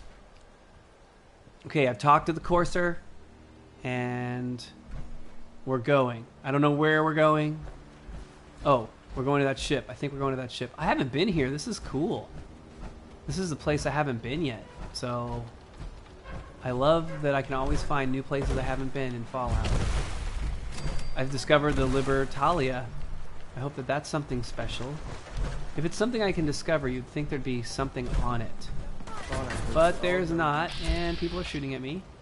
Okay, I've talked to the Courser, and we're going. I don't know where we're going. Oh, we're going to that ship. I think we're going to that ship. I haven't been here. This is cool. This is a place I haven't been yet. So, I love that I can always find new places I haven't been in Fallout. I've discovered the Libertalia. I hope that that's something special. If it's something I can discover, you'd think there'd be something on it. But there's not, and people are shooting at me.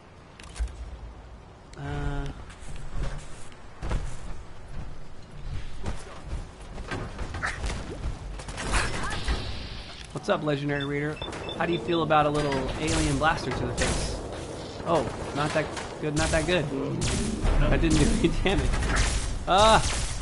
What's up, Legendary Reader? How do you feel about a little alien blaster to the face? Oh, not that good, not that good. That didn't do any damage. Ah!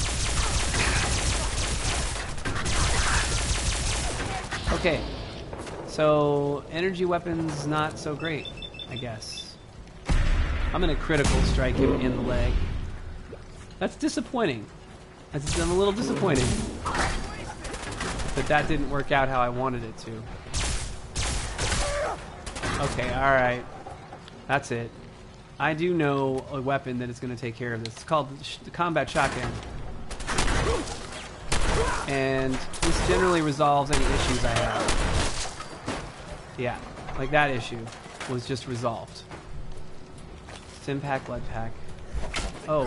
Okay, so energy weapons not so great, I guess. I'm gonna critical strike him in the leg. That's disappointing. I'm a little disappointed that didn't work out how I wanted it to. Okay, alright. That's it. I do know a weapon that is going to take care of this. It's called the combat shotgun. And this generally resolves any issues I have. Yeah, like that issue was just resolved. Stimpack, blood pack. Oh.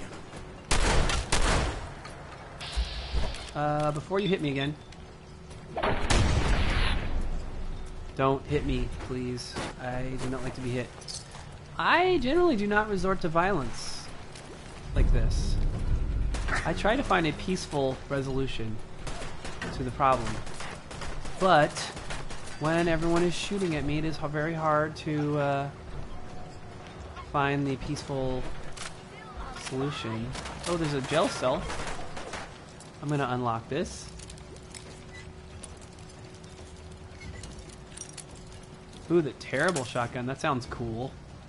Before you hit me again. Don't hit me, please. I do not like to be hit. I generally do not resort to violence like this. I try to find a peaceful resolution to the problem. But when everyone is shooting at me, it is very hard to find the peaceful solution. Oh, there's a gel cell. I'm going to unlock this. Ooh, the terrible shotgun. That sounds cool.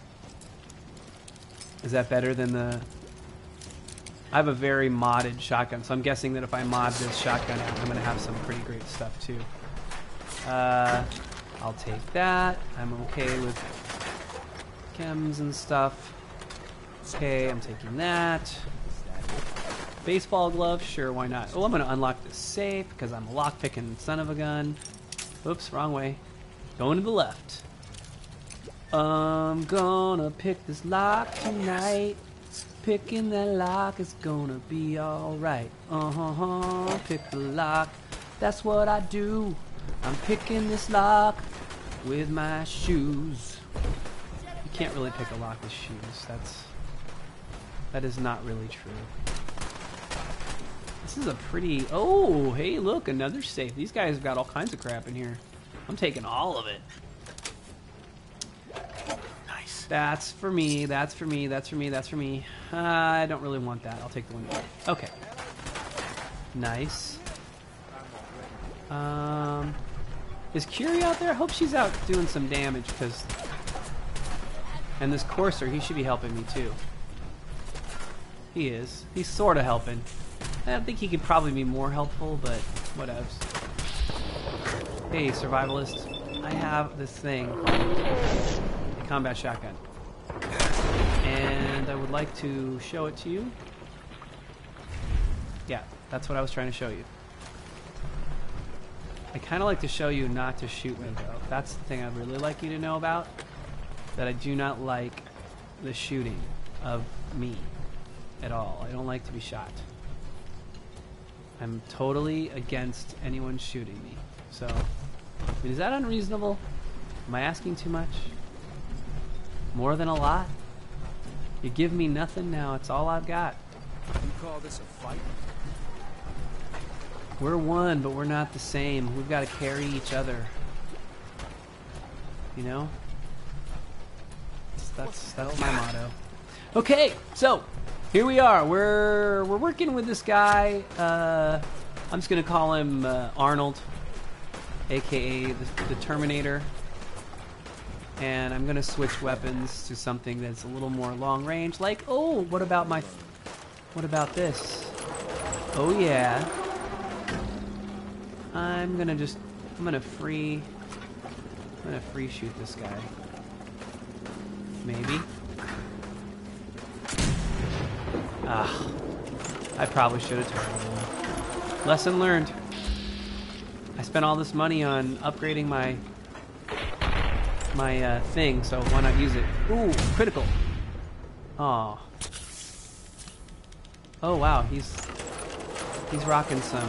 Is that better than the... I have a very modded shotgun, so I'm guessing that if I mod this shotgun out, I'm going to have some pretty great stuff, too. I'll take that. I'm okay with chems and stuff. Okay, I'm taking that. Baseball glove? Sure, why not? Oh, I'm going to unlock this safe, because I'm a lockpicking son of a gun. Oops, wrong way. Going to the left. I'm gonna pick this lock tonight. Picking that lock is gonna be alright. Pick the lock. That's what I do. I'm picking this lock with my shoes. You can't really pick a lock with shoes. That is not really true. This is a pretty... Oh, hey, look, another safe. These guys have got all kinds of crap in here. I'm taking all of it. Nice. That's for me, that's for me, that's for me, that's for me. I don't really want that. I'll take the one. Okay. Nice. Is Curie out there? I hope she's out doing some damage, because... And this Courser, he should be helping me, too. He is. He's sort of helping. I think he could probably be more helpful, but whatevs. Hey, survivalist. I have this thing called a combat shotgun. And I would like to show it to you. Yeah, that's what I was trying to show you. I kind of like to show you not to shoot me, though. That's the thing I'd really like you to know about. That I do not like the shooting of me at all. I don't like to be shot. I'm totally against anyone shooting me. So, I mean, is that unreasonable? Am I asking too much? More than a lot? You give me nothing now, it's all I've got. You call this a fight? We're one, but we're not the same. We've got to carry each other. You know? That's my motto. Okay, so here we are. We're working with this guy. I'm just gonna call him Arnold, aka the Terminator. And I'm gonna switch weapons to something that's a little more long range. Like, oh, what about this? Oh yeah. I'm gonna free shoot this guy. Maybe. Ah, I probably should have targeted him. Lesson learned. I spent all this money on upgrading my thing, so why not use it? Ooh, critical. Aw. Oh wow, he's rocking some.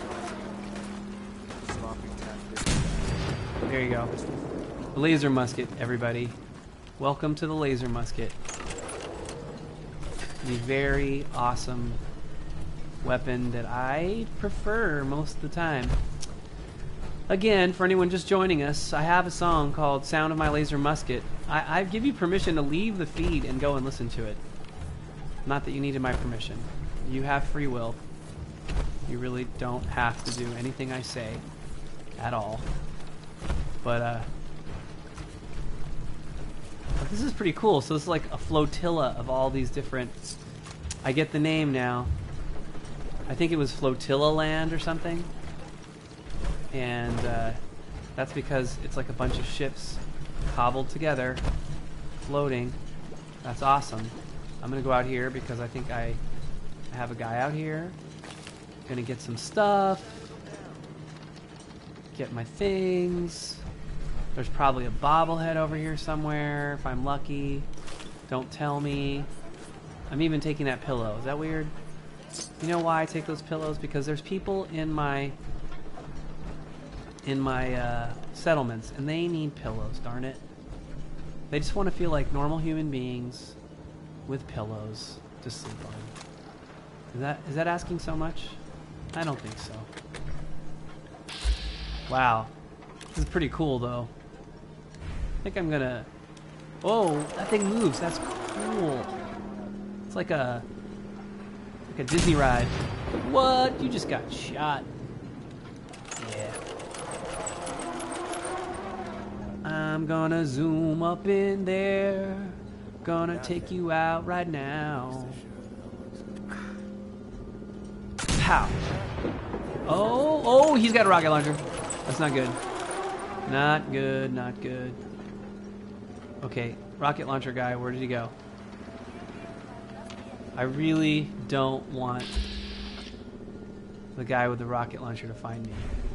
There you go. The laser musket, everybody. Welcome to the laser musket. The very awesome weapon that I prefer most of the time. Again, for anyone just joining us, I have a song called Sound of My Laser Musket. I give you permission to leave the feed and go and listen to it. Not that you needed my permission. You have free will. You really don't have to do anything I say at all. But this is pretty cool. So it's like a flotilla of all these different... I get the name now. I think it was Flotilla Land or something. And that's because it's like a bunch of ships cobbled together, floating. That's awesome. I'm going to go out here because I think I have a guy out here. Going to get some stuff. Get my things. There's probably a bobblehead over here somewhere, if I'm lucky. Don't tell me. I'm even taking that pillow. Is that weird? You know why I take those pillows? Because there's people in my settlements, and they need pillows, darn it. They just want to feel like normal human beings with pillows to sleep on. Is that asking so much? I don't think so. Wow. This is pretty cool, though. I think I'm gonna... Oh, that thing moves. That's cool. It's like a Disney ride. What? You just got shot. Yeah. I'm gonna zoom up in there. Gonna take you out right now. Pow. Oh, he's got a rocket launcher. That's not good. Not good, not good. Okay, rocket launcher guy, where did he go? I really don't want the guy with the rocket launcher to find me.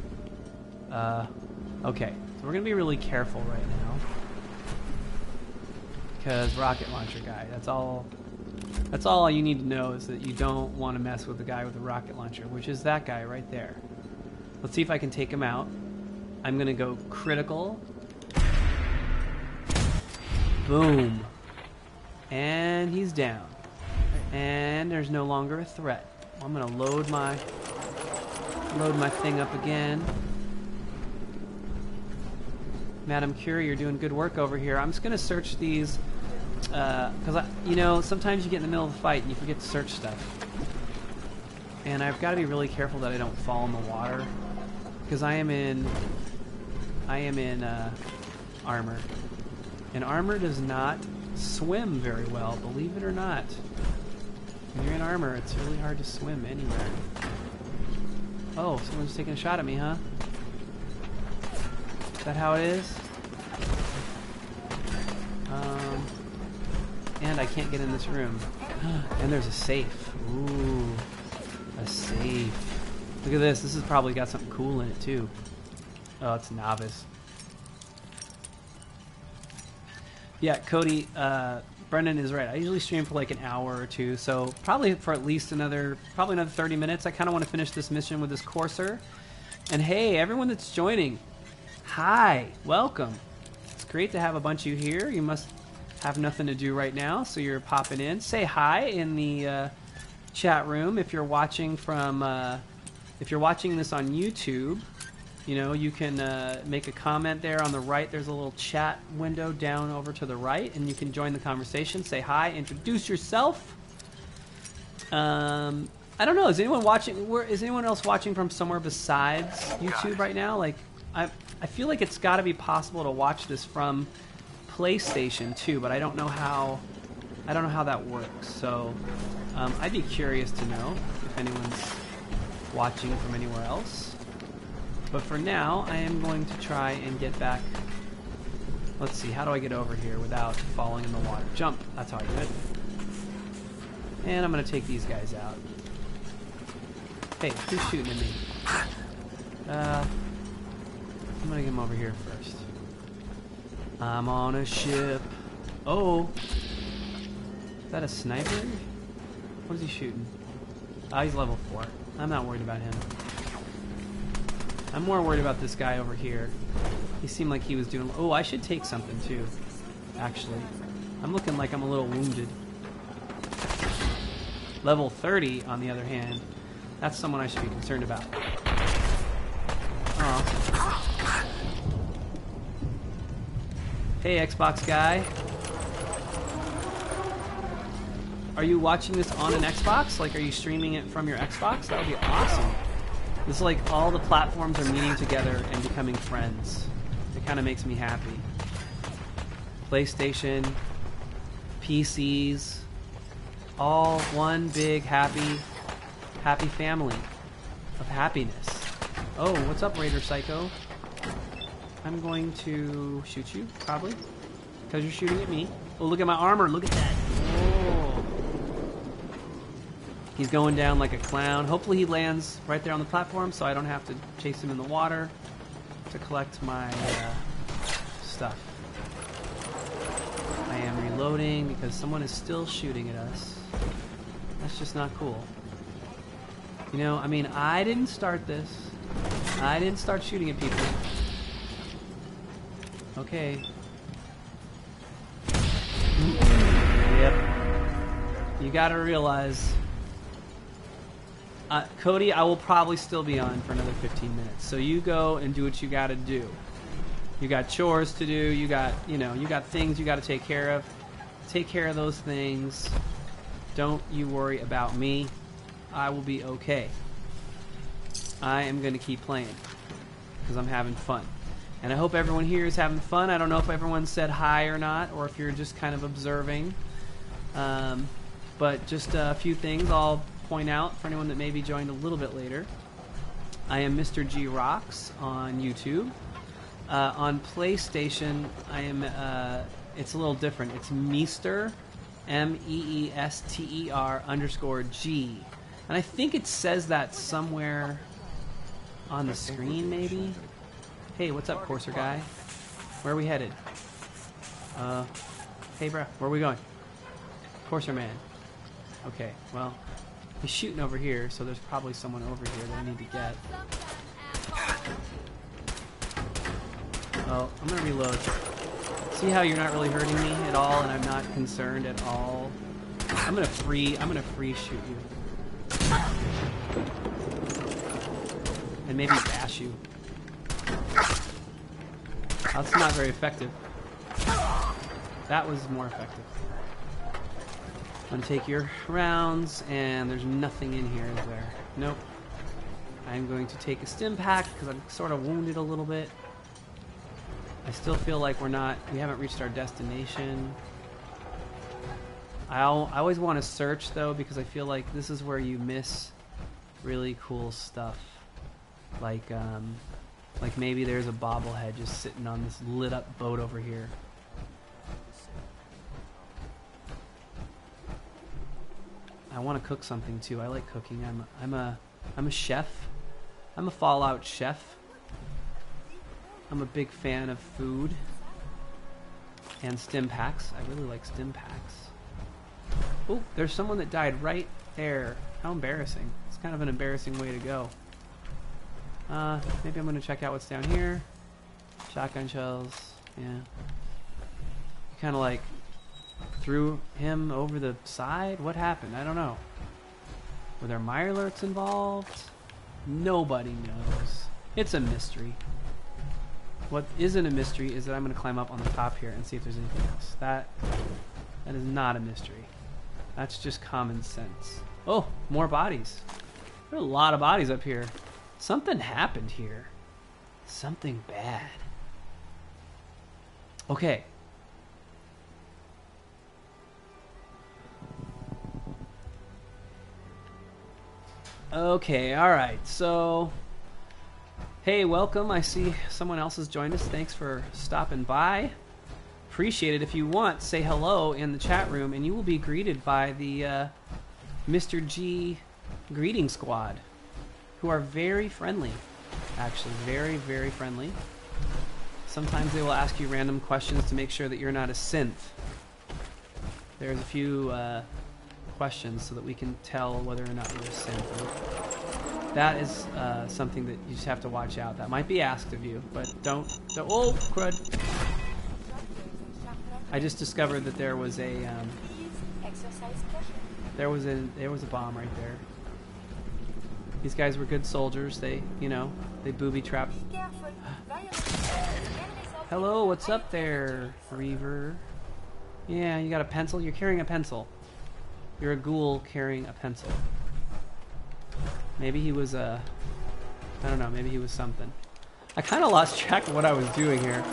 Okay, so we're gonna be really careful right now. Because rocket launcher guy, that's all That's all you need to know, is that you don't want to mess with the guy with the rocket launcher, which is that guy right there. Let's see if I can take him out. I'm going to go critical. Boom. And he's down. And there's no longer a threat. I'm going to load my thing up again. Madam Curie, you're doing good work over here. I'm just going to search these because, you know, sometimes you get in the middle of a fight and you forget to search stuff. And I've got to be really careful that I don't fall in the water, because I am in armor. And armor does not swim very well, believe it or not. When you're in armor, it's really hard to swim anywhere. Oh, someone's taking a shot at me, huh? Is that how it is? And I can't get in this room. And there's a safe. Ooh, a safe. Look at this. This has probably got something cool in it, too. Oh, it's novice. Yeah, Cody, Brendan is right. I usually stream for like an hour or two, so probably for at least another 30 minutes. I kind of want to finish this mission with this courser. And hey, everyone that's joining, hi, welcome. It's great to have a bunch of you here. You must have nothing to do right now, so you're popping in. Say hi in the chat room if you're watching from if you're watching this on YouTube. You know, you can make a comment there on the right. There's a little chat window down over to the right, and you can join the conversation. Say hi, introduce yourself. I don't know. Is anyone watching? Is anyone else watching from somewhere besides YouTube right now? Like, I feel like it's got to be possible to watch this from PlayStation too, but I don't know how. I don't know how that works. So, I'd be curious to know if anyone's watching from anywhere else. But for now, I am going to try and get back. Let's see, how do I get over here without falling in the water? Jump, that's how I do it. And I'm going to take these guys out. Hey, who's shooting at me? I'm going to get him over here first. I'm on a ship. Oh! Is that a sniper? What is he shooting? Oh, he's level 4. I'm not worried about him. I'm more worried about this guy over here. He seemed like he was doing... Oh, I should take something too, actually. I'm looking like I'm a little wounded. Level 30, on the other hand, that's someone I should be concerned about. Oh. Hey, Xbox guy. Are you watching this on an Xbox? Like, are you streaming it from your Xbox? That would be awesome. It's like all the platforms are meeting together and becoming friends. It kind of makes me happy. PlayStation, PCs, all one big happy family of happiness. Oh, what's up, Raider Psycho? I'm going to shoot you, probably, because you're shooting at me. Oh, look at my armor. Look at that. Oh. He's going down like a clown. Hopefully he lands right there on the platform so I don't have to chase him in the water to collect my stuff. I am reloading because someone is still shooting at us. That's just not cool. You know, I mean, I didn't start this. I didn't start shooting at people. Okay. Yep. You gotta realize... Cody, I will probably still be on for another 15 minutes. So you go and do what you gotta do. You got chores to do, you got things you gotta take care of. Take care of those things. Don't you worry about me. I will be okay. I am gonna keep playing because I'm having fun. And I hope everyone here is having fun. I don't know if everyone said hi or not, or if you're just kind of observing. But just a few things I'll point out for anyone that maybe joined a little bit later. I am Mr. G Rocks on YouTube. On PlayStation, I am. It's a little different. It's Meester, MEESTER_G, and I think it says that somewhere on the screen, maybe. Hey, what's up, Courser guy? Where are we headed? Hey, bro, where are we going? Courser man. Okay, well, he's shooting over here, so there's probably someone over here that I need to get. Oh, I'm gonna reload. See how you're not really hurting me at all, and I'm not concerned at all. I'm gonna free shoot you. And maybe bash you. That's not very effective. That was more effective. I'm gonna take your rounds, and there's nothing in here, is there? Nope. I'm going to take a stim pack because I'm sort of wounded a little bit. I still feel like we haven't reached our destination. I always want to search though, because I feel like this is where you miss really cool stuff. Like maybe there's a bobblehead just sitting on this lit up boat over here. I want to cook something too. I like cooking. I'm a chef. I'm a Fallout chef. I'm a big fan of food and stim packs. I really like stim packs. Oh, there's someone that died right there. How embarrassing. It's kind of an embarrassing way to go. Maybe I'm going to check out what's down here. Shotgun shells. Yeah. You kind of like threw him over the side? What happened? I don't know. Were there Mirelurks involved? Nobody knows. It's a mystery. What isn't a mystery is that I'm going to climb up on the top here and see if there's anything else. That is not a mystery. That's just common sense. Oh, more bodies. There are a lot of bodies up here. Something happened here. Something bad. Okay. Okay, alright, so hey, welcome. I see someone else has joined us. Thanks for stopping by. Appreciate it. If you want, say hello in the chat room, and you will be greeted by the Mr. G greeting squad, who are very friendly. Actually, very, very friendly. Sometimes they will ask you random questions to make sure that you're not a synth. There's a few questions so that we can tell whether or not you're a synth. That is something that you just have to watch out. That might be asked of you, but don't oh, crud. I just discovered that there was a there was a bomb right there. These guys were good soldiers. They booby trapped. Hello, what's up there, Reaver? Yeah, you got a pencil? You're carrying a pencil. You're a ghoul carrying a pencil. Maybe he was I don't know, maybe he was something. I kind of lost track of what I was doing here.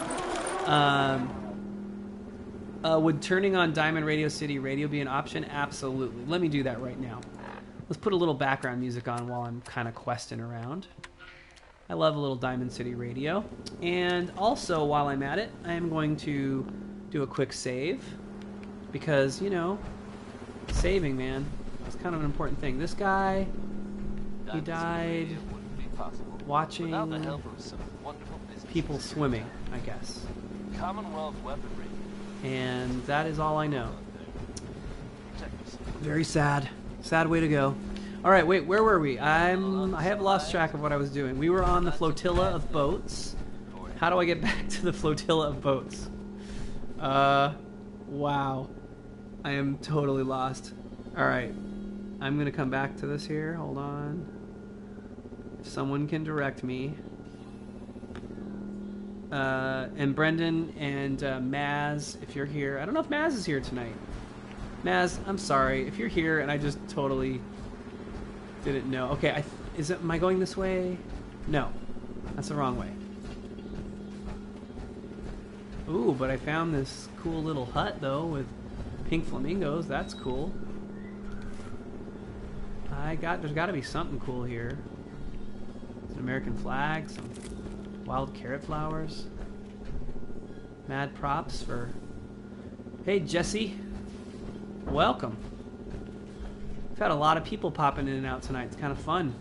Would turning on Diamond Radio City Radio be an option? Absolutely. Let me do that right now. Let's put a little background music on while I'm kind of questing around. I love a little Diamond City Radio. And also, while I'm at it, I am going to do a quick save. Because, saving, man. It's kind of an important thing. This guy, he died watching people swimming, I guess. Commonwealth weaponry. And that is all I know. Very sad. Sad way to go. All right, wait, where were we? I have lost track of what I was doing. We were on the flotilla of boats. How do I get back to the flotilla of boats? Wow. I am totally lost. All right. I'm going to come back to this here. Hold on. If someone can direct me. And Brendan and Maz, if you're here. I don't know if Maz is here tonight. Maz, I'm sorry. If you're here and I just totally didn't know. Okay, am I going this way? No. That's the wrong way. Ooh, but I found this cool little hut, though, with pink flamingos. That's cool. There's got to be something cool here. It's an American flag, some wild carrot flowers. Mad props for... Hey, Jesse. Welcome. We've had a lot of people popping in and out tonight. It's kind of fun.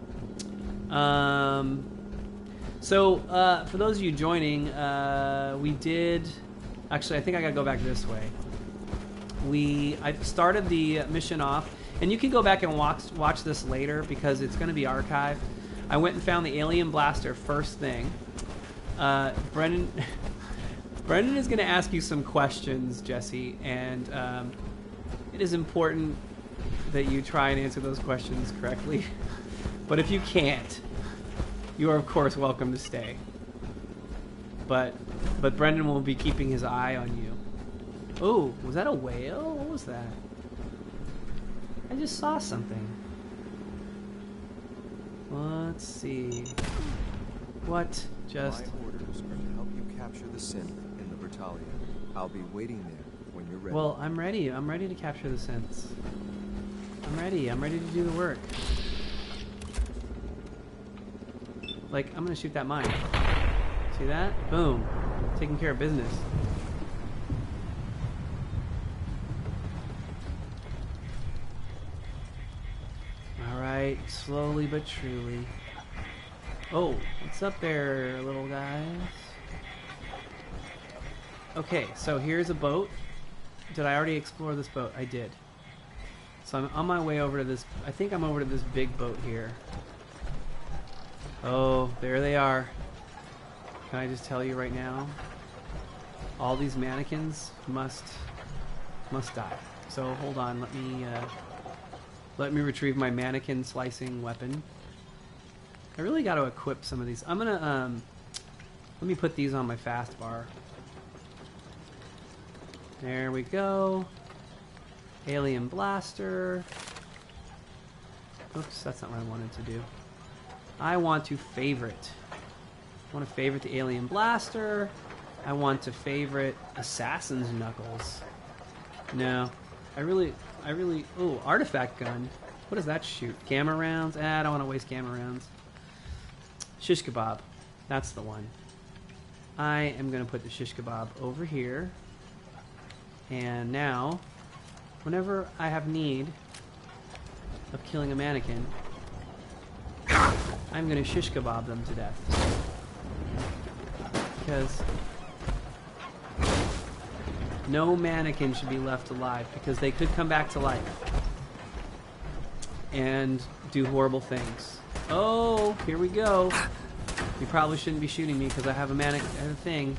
So, for those of you joining, we did... Actually, I think I gotta go back this way. I started the mission off. And you can go back and watch this later because it's going to be archived. I went and found the alien blaster first thing. Brendan is going to ask you some questions, Jesse, and it is important that you try and answer those questions correctly. But if you can't, you are of course welcome to stay. But Brendan will be keeping his eye on you. Oh, was that a whale? What was that? I just saw something. Let's see. What just... My orders are to help you capture the synth in the Bertalia. I'll be waiting there when you're ready. Well, I'm ready. I'm ready to capture the synths. I'm ready to do the work. Like, I'm gonna shoot that mine. See that? Boom. Taking care of business. Alright, slowly but truly. Oh, what's up there, little guys? Okay, so here's a boat. Did I already explore this boat? I did. So I'm on my way over to this... I think I'm over to this big boat here. Oh, there they are. Can I just tell you right now? All these mannequins must die. So hold on, let me retrieve my mannequin slicing weapon. I really got to equip some of these. I'm gonna let me put these on my fast bar. There we go. Alien blaster. Oops, that's not what I wanted to do. I want to favorite. I want to favorite the alien blaster. I want to favorite assassin's knuckles. No, I really. Oh, artifact gun. What does that shoot? Gamma rounds? I don't want to waste gamma rounds. Shish kebab. That's the one. I am going to put the shish kebab over here. And now, whenever I have need of killing a mannequin, I'm going to shish kebab them to death. Because no mannequin should be left alive, because they could come back to life and do horrible things. Oh, here we go. You probably shouldn't be shooting me because I have a thing.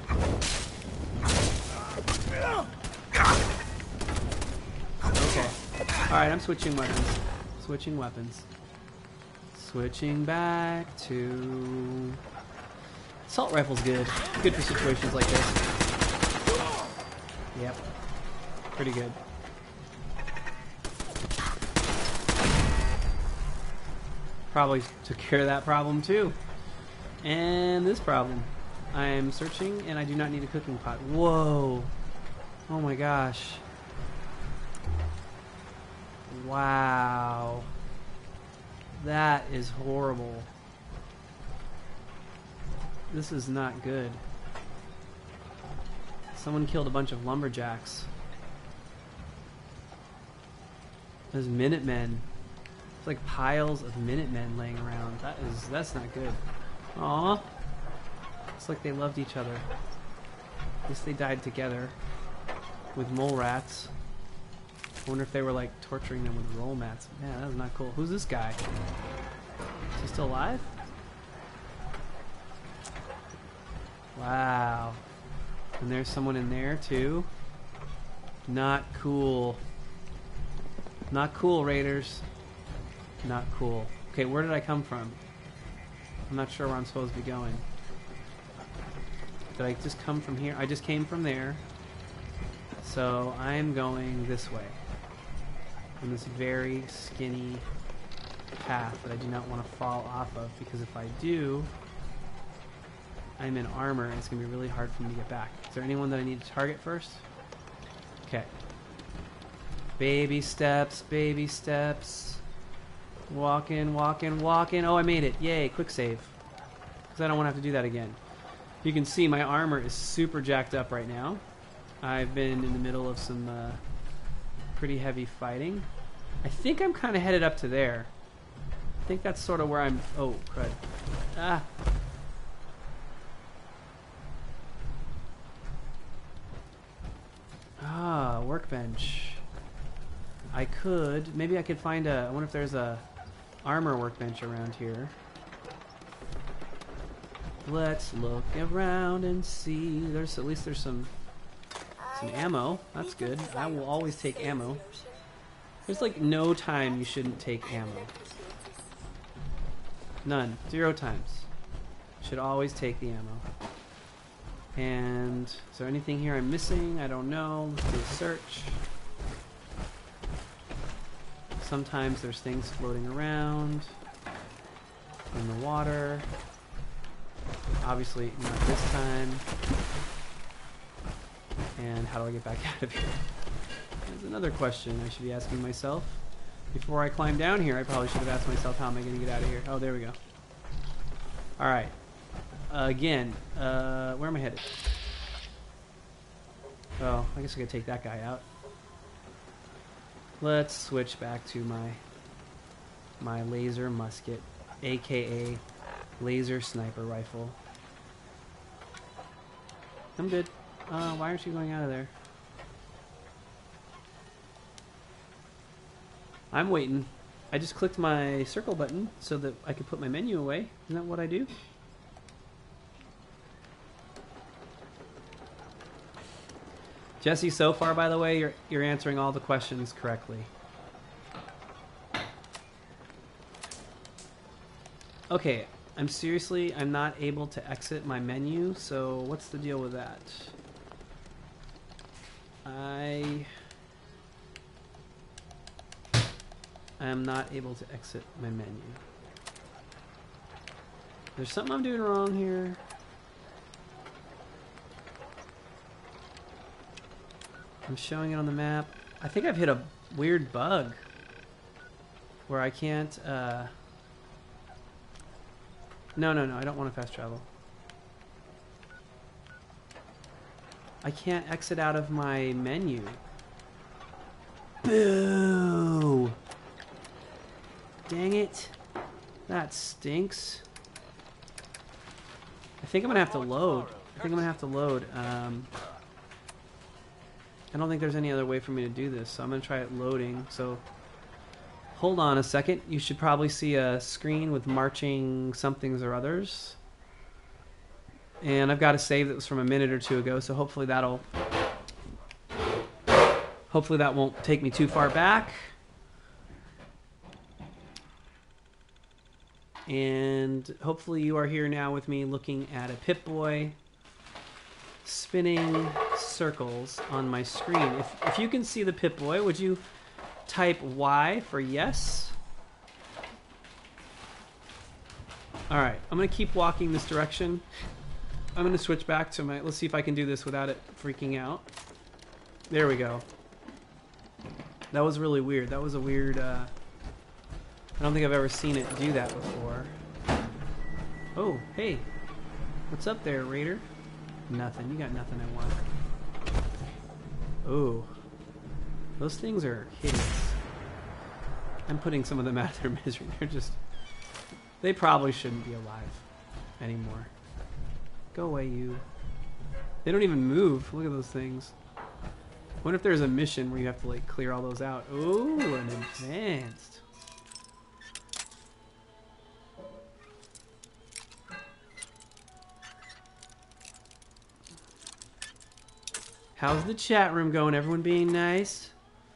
Okay. Alright, I'm switching weapons. Switching back to... Assault rifle's good. Good for situations like this. Yep. Pretty good. Probably took care of that problem too. And this problem. I am searching and I do not need a cooking pot. Whoa. Oh my gosh. Wow. That is horrible. This is not good. Someone killed a bunch of lumberjacks. There's Minutemen. It's like piles of Minutemen laying around. That's not good. Aww. It's like they loved each other. At least they died together with mole rats. I wonder if they were like torturing them with roll mats. Yeah, that was not cool. Who's this guy? Is he still alive? Wow. And there's someone in there too. Not cool. Not cool, Raiders. Not cool. Okay, where did I come from? I'm not sure where I'm supposed to be going. Did I just come from here? I just came from there. So I'm going this way. On this very skinny path that I do not want to fall off of, because if I do, I'm in armor and it's going to be really hard for me to get back. Is there anyone that I need to target first? Okay. Baby steps, baby steps. Walking, walking, walking. Oh, I made it. Yay, quick save. Because I don't want to have to do that again. You can see my armor is super jacked up right now. I've been in the middle of some pretty heavy fighting. I think I'm kind of headed up to there. I think that's sort of where I'm... Oh, crud. Ah. Ah, workbench. I could. Maybe I could find a... I wonder if there's a armor workbench around here. Let's look around and see. There's at least there's some ammo. That's good. I will always take ammo. There's like no time you shouldn't take ammo. None. 0 times. Should always take the ammo. And is there anything here I'm missing? I don't know. Let's do a search. Sometimes there's things floating around in the water. Obviously not this time. And how do I get back out of here? There's another question I should be asking myself. Before I climb down here, I probably should have asked myself, how am I going to get out of here? Oh, there we go. Alright. Again, where am I headed? Oh, I guess I could take that guy out. Let's switch back to my laser musket, aka laser sniper rifle. I'm good. Why aren't you going out of there? I'm waiting. I just clicked my circle button so that I could put my menu away. Isn't that what I do? Jesse, so far, by the way, you're answering all the questions correctly. Okay, I'm not able to exit my menu, so what's the deal with that? I am not able to exit my menu. There's something I'm doing wrong here. I'm showing it on the map. I think I've hit a weird bug where I can't, No, I don't want to fast travel. I can't exit out of my menu. Boo! Dang it. That stinks. I think I'm gonna have to load. I don't think there's any other way for me to do this, so I'm going to try it loading. So, hold on a second. You should probably see a screen with marching somethings or others. And I've got a save that was from a minute or two ago, so hopefully that won't take me too far back. And hopefully you are here now with me looking at a Pip-Boy spinning circles on my screen. If you can see the Pip-Boy, would you type Y for yes? Alright, I'm going to keep walking this direction. I'm going to switch back to my... Let's see if I can do this without it freaking out. There we go. That was really weird. That was a weird... I don't think I've ever seen it do that before. Oh, hey. What's up there, Raider? Nothing. You got nothing I want. Oh. Those things are hideous. I'm putting some of them out of their misery. They're just... They probably shouldn't be alive anymore. Go away, you. They don't even move. Look at those things. I wonder if there's a mission where you have to, like, clear all those out. Ooh, an advanced. How's the chat room going? Everyone being nice?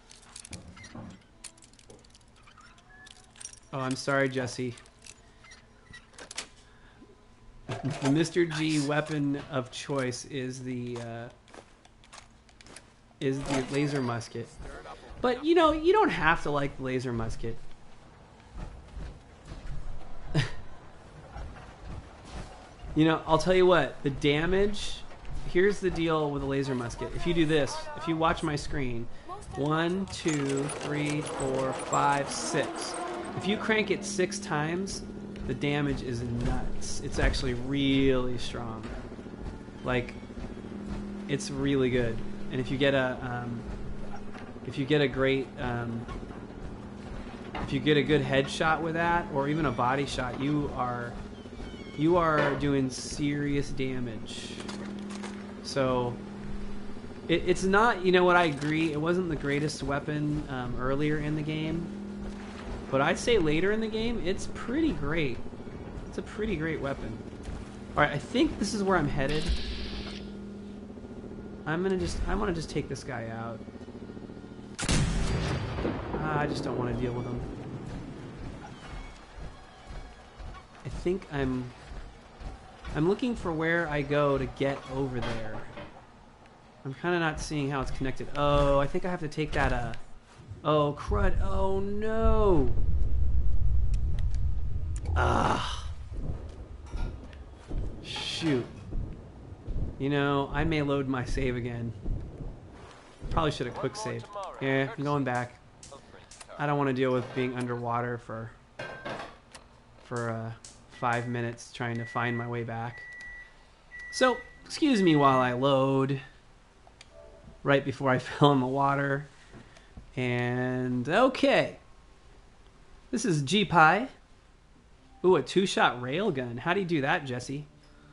Oh, I'm sorry, Jesse. The Mr. G weapon of choice is the laser musket. But, you know, you don't have to like the laser musket. You know, I'll tell you what. The damage... Here's the deal with a laser musket. If you do this, if you watch my screen, 1, 2, 3, 4, 5, 6. If you crank it 6 times, the damage is nuts. It's actually really strong. Like, it's really good. And if you get a great, if you get a good headshot with that, or even a body shot, you are doing serious damage. So, It's not, you know what, I agree. It wasn't the greatest weapon earlier in the game. But I'd say later in the game, it's pretty great. It's a pretty great weapon. Alright, I think this is where I'm headed. I want to just take this guy out. I just don't want to deal with him. I think I'm looking for where I go to get over there. I'm kind of not seeing how it's connected. Oh, I think I have to take that, oh, crud. Oh, no. Ah. Shoot. You know, I may load my save again. Probably should have quick saved. Yeah, I'm going back. I don't want to deal with being underwater for 5 minutes trying to find my way back. So, excuse me while I load. Right before I fell in the water. And, okay. This is G-Pie. Ooh, a 2-shot railgun. How do you do that, Jesse?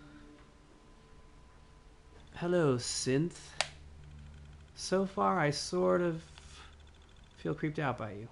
Hello, synth. So far, I sort of feel creeped out by you.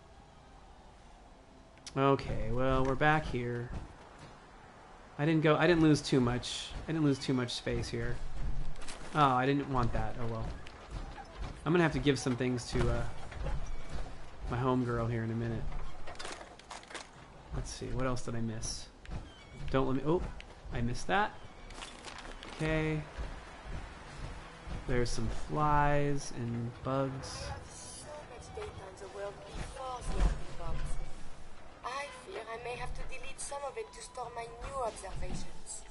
Okay, well, we're back here. I didn't lose too much. I didn't lose too much space here. Oh, I didn't want that. Oh well. I'm gonna have to give some things to my homegirl here in a minute. Let's see, what else did I miss? Don't let me. Oh, I missed that. Okay. There's some flies and bugs. So much data on the world before the Archbox. I fear I may have to delete some of it to store my new observations.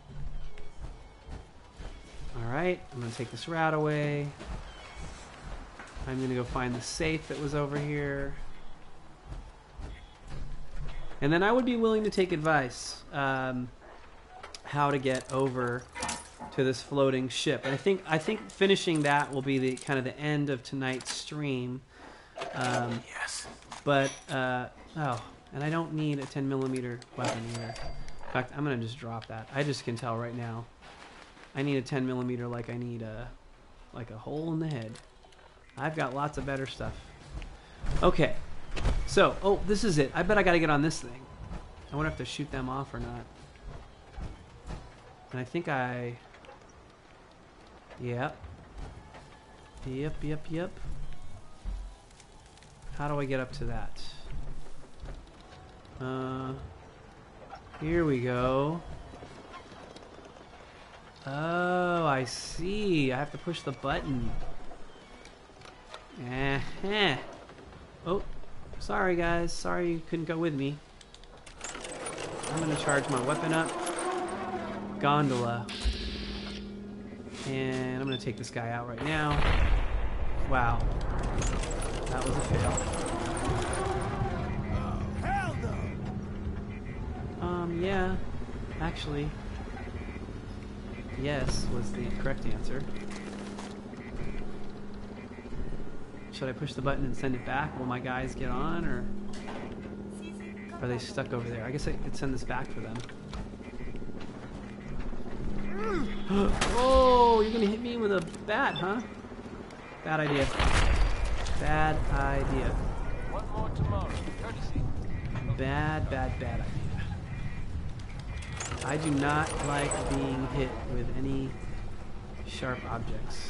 Alright, I'm going to take this rat away. I'm going to go find the safe that was over here. And then I would be willing to take advice. How to get over to this floating ship. And I think finishing that will be the kind of the end of tonight's stream. Yes. But, oh, and I don't need a 10mm weapon either. In fact, I'm going to just drop that. I just can tell right now. I need a 10mm like I need a hole in the head. I've got lots of better stuff. Okay. So, oh, this is it. I bet I got to get on this thing. I wonder if I have to shoot them off or not. And I think Yep. Yep. How do I get up to that? Here we go. Oh, I see. I have to push the button. Oh, sorry guys. Sorry you couldn't go with me. I'm gonna charge my weapon up. Gondola. And I'm gonna take this guy out right now. Wow. That was a fail. Hell no! Yeah. Actually. Yes was the correct answer. Should I push the button and send it back? Will my guys get on, or are they stuck over there? I guess I could send this back for them. Oh, you're gonna hit me with a bat, huh? Bad idea. Bad idea. One more tomorrow, courtesy. Bad idea. I do not like being hit with any sharp objects.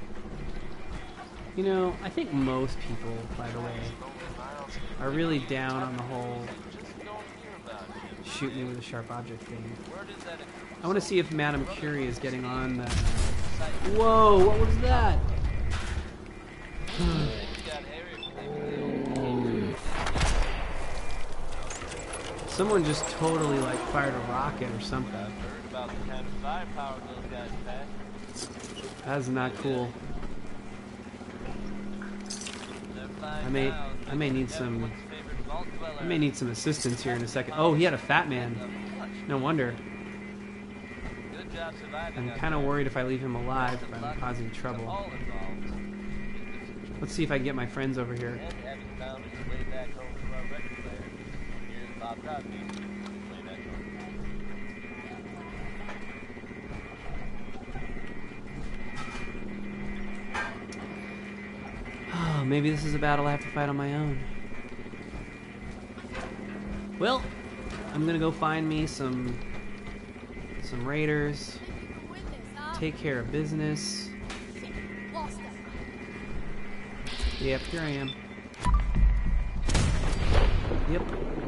You know, I think most people, by the way, are really down on the whole shoot me with a sharp object thing. I want to see if Madame Curie is getting on that. Whoa, what was that? Someone just totally like fired a rocket or something. That's not cool. I may need some assistance here in a second. Oh, he had a fat man. No wonder. I'm kind of worried if I leave him alive, if I'm causing trouble. Let's see if I can get my friends over here. Maybe this is a battle I have to fight on my own. Well, I'm gonna go find me some raiders. Take care of business. Yep, here I am. Yep.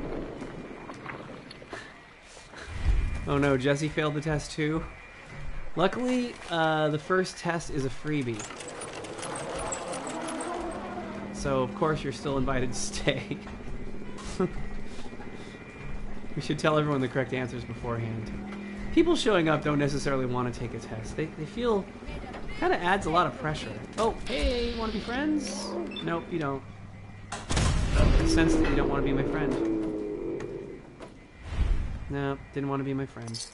Oh no, Jesse failed the test too. Luckily, the first test is a freebie. So, of course, you're still invited to stay. We should tell everyone the correct answers beforehand. People showing up don't necessarily want to take a test. They feel... kind of adds a lot of pressure. Oh, hey, want to be friends? Nope, you don't. I sense that you don't want to be my friend. No, didn't want to be my friend.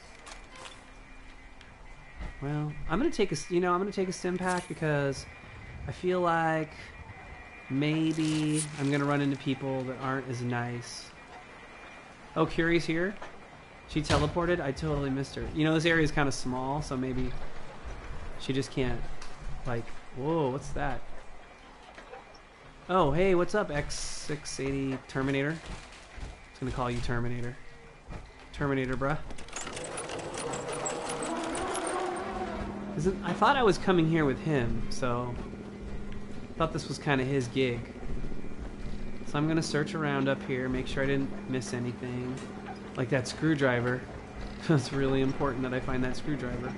Well, I'm gonna take a, I'm gonna take a stim pack because I feel like maybe I'm gonna run into people that aren't as nice. Oh, Curie's here. She teleported. I totally missed her. You know, this area is kind of small, so maybe she just can't. Like, whoa, what's that? Oh, hey, what's up, X680 Terminator? I'm just gonna call you Terminator. Terminator, bruh. I thought I was coming here with him, so I thought this was kind of his gig. So I'm gonna search around up here, make sure I didn't miss anything. Like that screwdriver. It's really important that I find that screwdriver.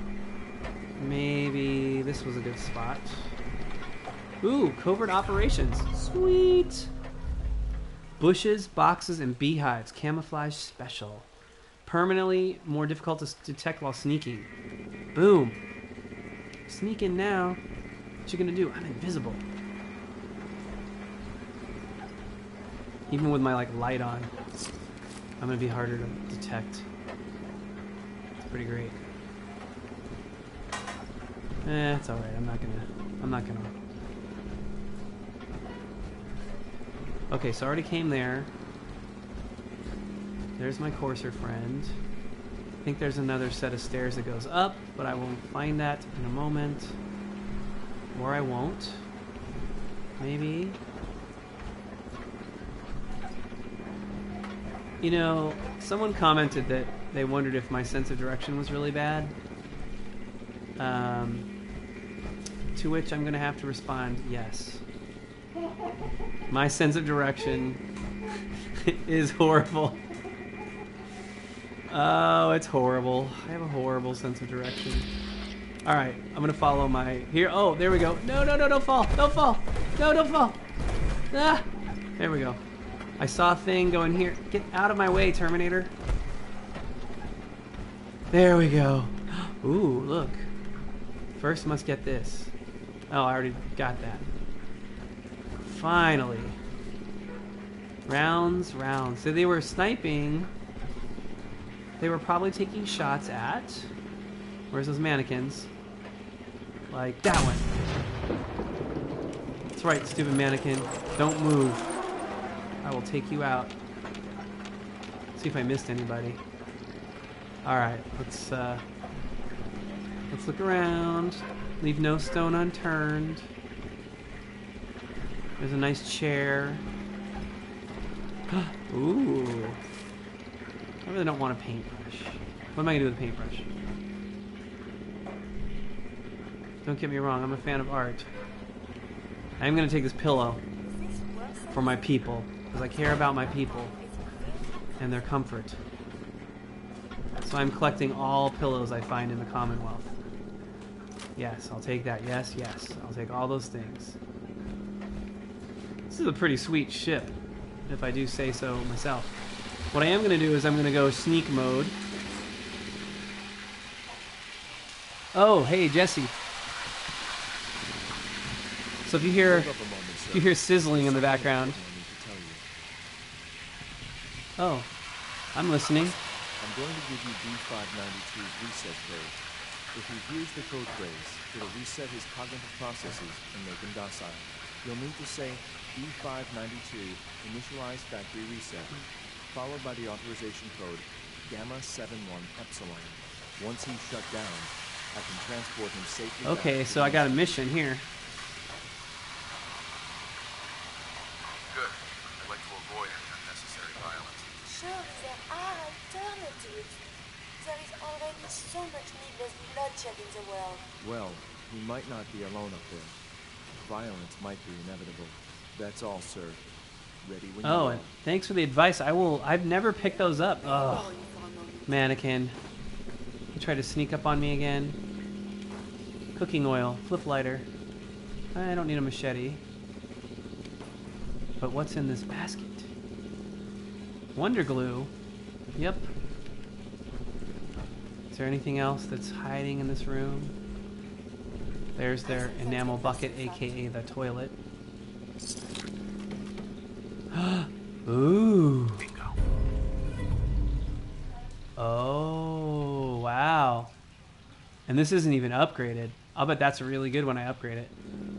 Maybe this was a good spot. Ooh, covert operations. Sweet! Bushes, boxes, and beehives. Camouflage special. Permanently more difficult to detect while sneaking. Boom. Sneak in now. What you gonna do? I'm invisible. Even with my light on, I'm gonna be harder to detect. It's pretty great. It's all right. I'm not gonna. Okay, so I already came there. There's my courser friend. I think there's another set of stairs that goes up, but I will find that in a moment. Or I won't. Maybe. You know, someone commented that they wondered if my sense of direction was really bad. To which I'm going to have to respond, yes. My sense of direction is horrible. Oh, it's horrible. I have a horrible sense of direction. Alright, I'm going to follow my... Here, oh, there we go. No, don't fall. Don't fall. No, don't fall. Ah, there we go. I saw a thing going here. Get out of my way, Terminator. There we go. Ooh, look. First must get this. Oh, I already got that. Finally. Rounds. So they were sniping. They were probably taking shots at... Where's those mannequins? Like that one. That's right, stupid mannequin. Don't move. I will take you out. See if I missed anybody. Alright, let's look around. Leave no stone unturned. There's a nice chair. Ooh. I really don't want a paintbrush. What am I going to do with a paintbrush? Don't get me wrong, I'm a fan of art. I am going to take this pillow for my people, because I care about my people and their comfort. So I'm collecting all pillows I find in the Commonwealth. Yes, I'll take that. Yes. I'll take all those things. This is a pretty sweet ship, if I do say so myself. What I am going to do is I'm going to go sneak mode. Oh, hey, Jesse. So if you hear sizzling in the background. Oh, I'm listening. I'm going to give you B592's reset code. If he hears the code phrase, it'll reset his cognitive processes and make him docile. You'll need to say B592 initialize factory reset, followed by the authorization code Gamma 71 Epsilon. Once he's shut down, I can transport him safely. Okay, so I got a mission here. merchant in the world. Well, we might not be alone up there. Violence might be inevitable. That's all, sir. Ready when you Oh, are. and thanks for the advice. I've never picked those up. Oh, mannequin. You tried to sneak up on me again. Cooking oil, flip lighter. I don't need a machete. But what's in this basket? Wonder glue. Yep. Is there anything else that's hiding in this room? There's their enamel bucket, aka the toilet. Ooh. Bingo. Oh, wow. And this isn't even upgraded. I'll bet that's a really good when I upgrade it.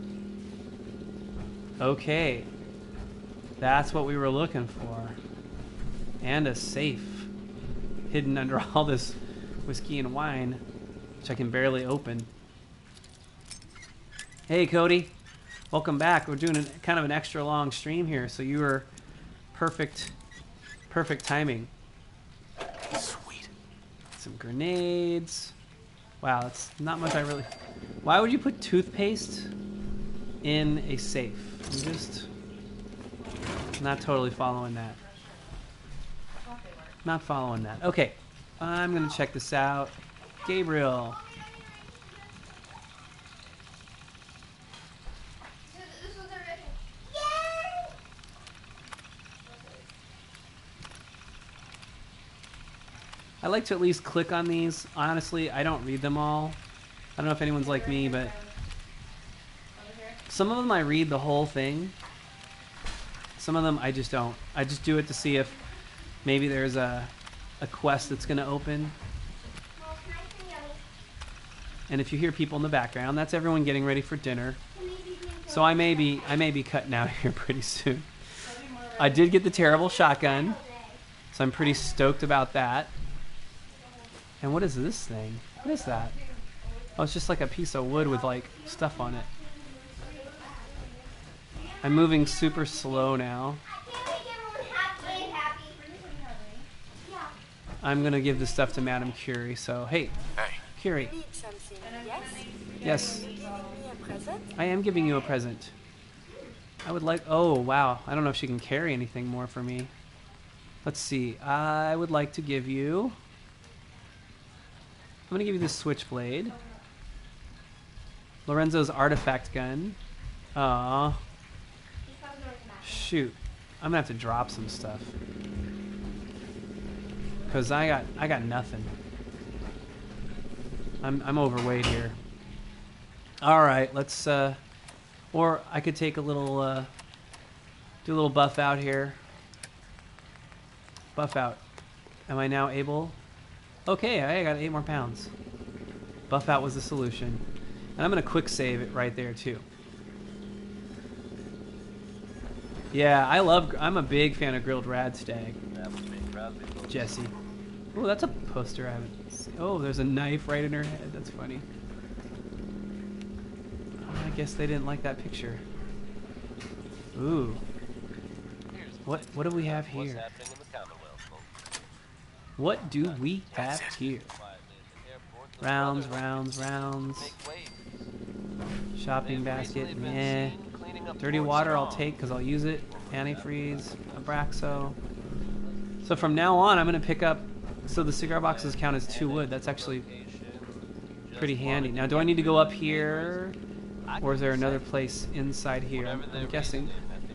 Okay. That's what we were looking for. And a safe. Hidden under all this whiskey and wine, which I can barely open. Hey, Cody. Welcome back. We're doing kind of an extra long stream here, so you were perfect timing. Sweet. Some grenades. Wow, that's not much I really... Why would you put toothpaste in a safe? I'm just not totally following that. Not following that. Okay, I'm going to check this out. Gabriel. I like to at least click on these. Honestly, I don't read them all. I don't know if anyone's like me, but some of them I read the whole thing. Some of them I just don't. I just do it to see if maybe there's a quest that's going to open. And if you hear people in the background, that's everyone getting ready for dinner. So I may be cutting out here pretty soon. I did get the terrible shotgun, so I'm pretty stoked about that. And what is this thing? What is that? Oh, it's just like a piece of wood with like stuff on it. I'm moving super slow now. I'm gonna give this stuff to Madame Curie. So hey, Curie. Need something, yes? Yes. Are you giving me a present? I am giving you a present. I would like... Oh, wow. I don't know if she can carry anything more for me. Let's see. I would like to give you... I'm going to give you this switchblade. Lorenzo's artifact gun. Aww. Shoot. I'm going to have to drop some stuff. Because I got nothing. I'm overweight here. Alright, let's... Or I could take a little... do a little buff out here. Buff out. Am I now able... Okay, I got 8 more pounds. Buff out was the solution. And I'm going to quick save it right there, too. Yeah, I'm a big fan of grilled radstag. Jesse. Oh, that's a poster I haven't seen. Oh, there's a knife right in her head. That's funny. Oh, I guess they didn't like that picture. Ooh. What do we have here? What do we have here? Rounds. Shopping basket, meh. Dirty water I'll take because I'll use it. Antifreeze, Abraxo. So from now on I'm going to pick up... So the cigar boxes count as 2 wood. That's actually pretty handy. Now do I need to go up here? Or is there another place inside here? I'm guessing.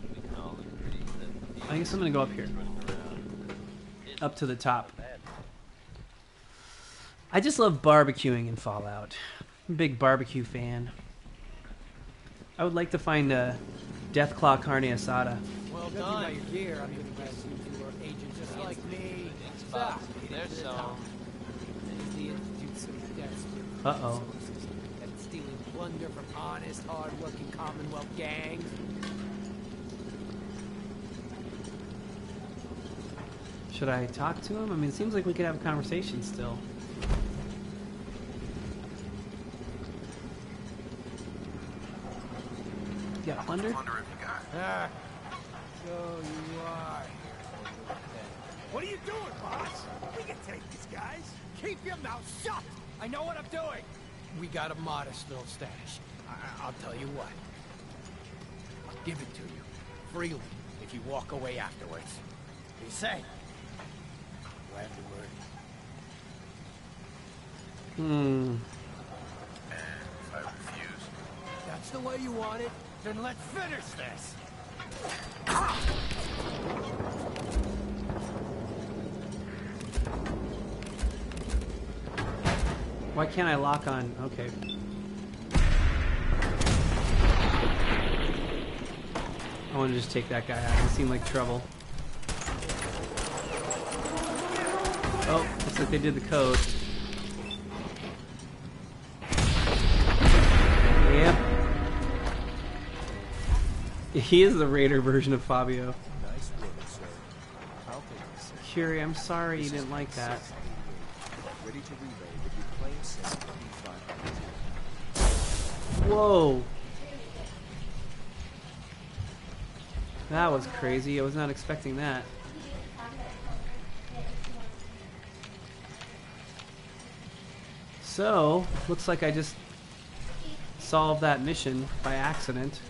I guess I'm going to go up here. Up to the top. I just love barbecuing in Fallout. I'm a big barbecue fan. I would like to find a Deathclaw carne asada. Well done. By your gear, I'm gonna guess you were agents just like me. There's some. The Institute some deaths. Uh-oh. And stealing plunder from honest, hard-working Commonwealth gangs. Should I talk to him? I mean, it seems like we could have a conversation still. You got plunder? Ah, so you are. What are you doing, boss? We can take these guys. Keep your mouth shut. I know what I'm doing. We got a modest little stash. I'll tell you what. I'll give it to you. Freely, if you walk away afterwards. You say? Do I have the word? And if I refuse? That's the way you want it? Then let's finish this! Why can't I lock on? Okay. I want to just take that guy out. He seemed like trouble. Oh, looks like they did the code. Yep. He is the Raider version of Fabio. Nice work, sir. I'll take this, sir. Curie, I'm sorry you didn't like that. Ready to relay with reclaim sync B592. Whoa. That was crazy. I was not expecting that. So, looks like I just solved that mission by accident.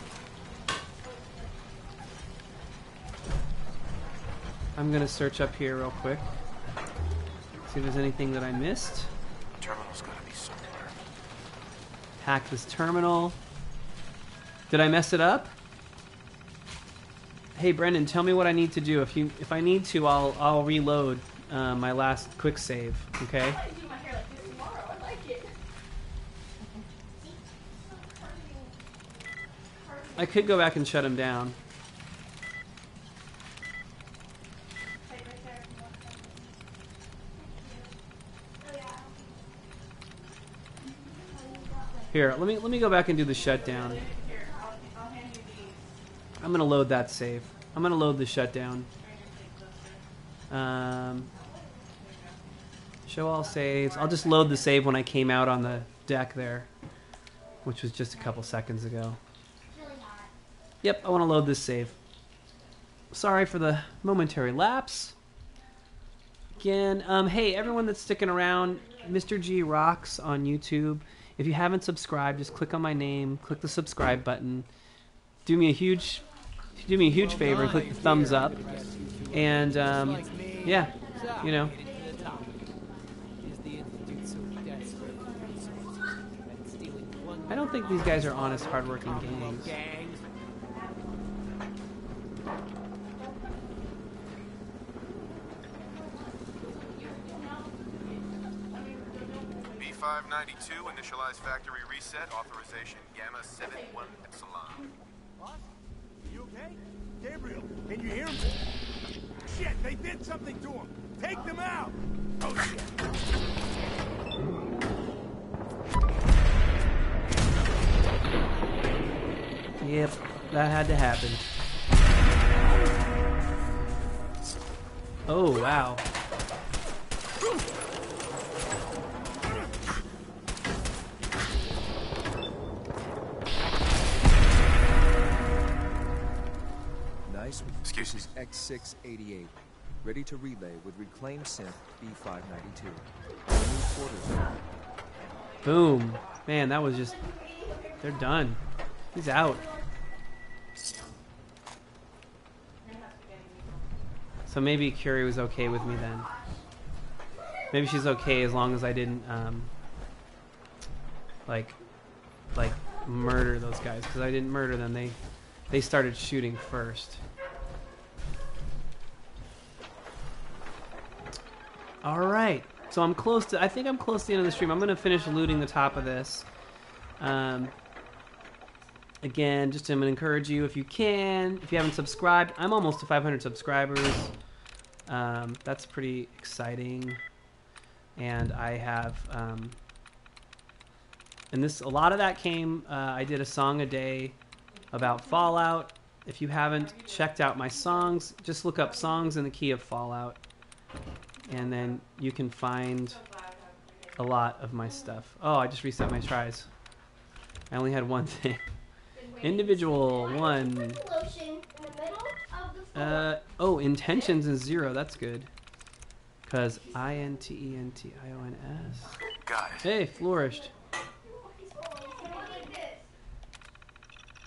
I'm gonna search up here real quick. See if there's anything that I missed. Terminal's gotta be somewhere. Hack this terminal. Did I mess it up? Hey Brendan, tell me what I need to do. If I need to, I'll reload my last quick save. Okay. I could go back and shut him down. Here, let me go back and do the shutdown. I'm gonna load that save. I'm gonna load the shutdown. Show all saves. I'll just load the save when I came out on the deck there, which was just a couple seconds ago. Yep, I want to load this save. Sorry for the momentary lapse. Again, hey, everyone that's sticking around, Mr. G Rocks on YouTube. If you haven't subscribed, just click on my name, click the subscribe button. Do me a huge favor and click the thumbs up. And yeah, you know. I don't think these guys are honest, hardworking gangs. B592, initialize factory reset, authorization Gamma 71 Epsilon. What? You okay? Gabriel, can you hear me? Shit, they did something to him! Take them out! Oh shit! Yep, that had to happen. Oh, wow. Nice. Excuse me. This is X688. Ready to relay with reclaim synth B592. New quarters. Boom. Man, that was just... They're done. He's out. So maybe Curie was okay with me then. Maybe she's okay as long as I didn't, like murder those guys. Because I didn't murder them. They started shooting first. Alright. So I'm close to... I think I'm close to the end of the stream. I'm going to finish looting the top of this. Again, just to encourage you, if you can, if you haven't subscribed, I'm almost to 500 subscribers. That's pretty exciting. And I have, and this, a lot of that came, I did a song a day about Fallout. If you haven't checked out my songs, just look up songs in the key of Fallout. And then you can find a lot of my stuff. Oh, I just reset my tries. I only had one thing. Individual one. Oh, intentions is 0. That's good. Because INTENTIONS. Got it. Hey, flourished.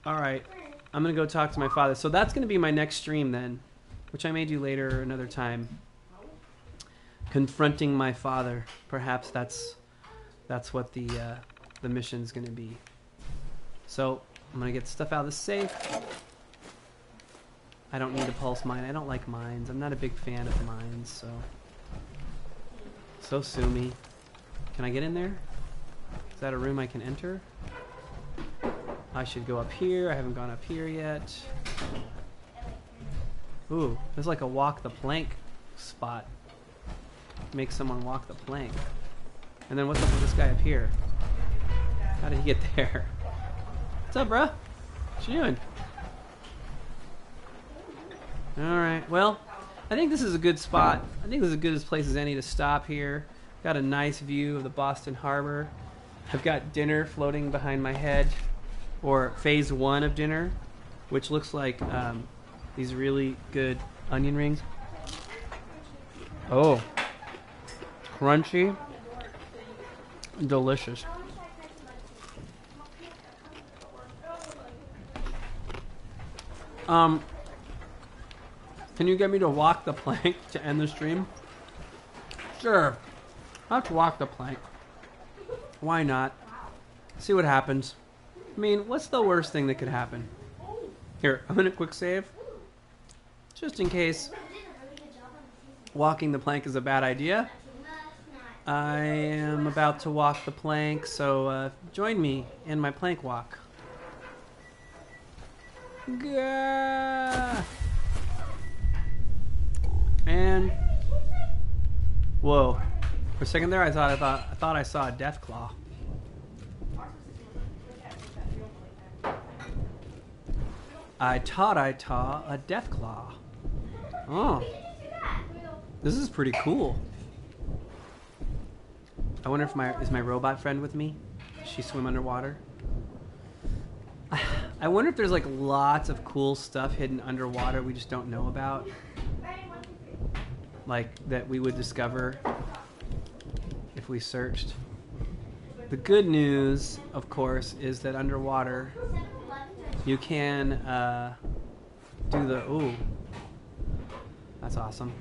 All right. I'm going to go talk to my father. So that's going to be my next stream then, which I may do later another time. Confronting my father. Perhaps that's what the mission's going to be. So I'm going to get stuff out of the safe. I don't need a pulse mine. I don't like mines. I'm not a big fan of mines, so sue me. Can I get in there? Is that a room I can enter? I should go up here. I haven't gone up here yet. Ooh, there's like a walk the plank spot. Make someone walk the plank. And then what's up with this guy up here? How did he get there? What's up, bruh? What you doing? Alright, well, I think this is a good spot. I think this is as good a place as any to stop here. Got a nice view of the Boston Harbor. I've got dinner floating behind my head. Or phase 1 of dinner, which looks like these really good onion rings. Oh, crunchy, delicious. Can you get me to walk the plank to end the stream? Sure, let's walk the plank. Why not? See what happens. I mean, what's the worst thing that could happen? Here, I'm going to quick save. Just in case walking the plank is a bad idea. I am about to walk the plank, so join me in my plank walk. Gah! And whoa! For a second there, I thought I saw a Deathclaw. I thought I saw a Deathclaw. Oh, this is pretty cool. I wonder if is my robot friend with me? Does she swim underwater? I wonder if there's like lots of cool stuff hidden underwater we just don't know about. Like that we would discover if we searched. The good news, of course, is that underwater you can do the... Ooh. That's awesome.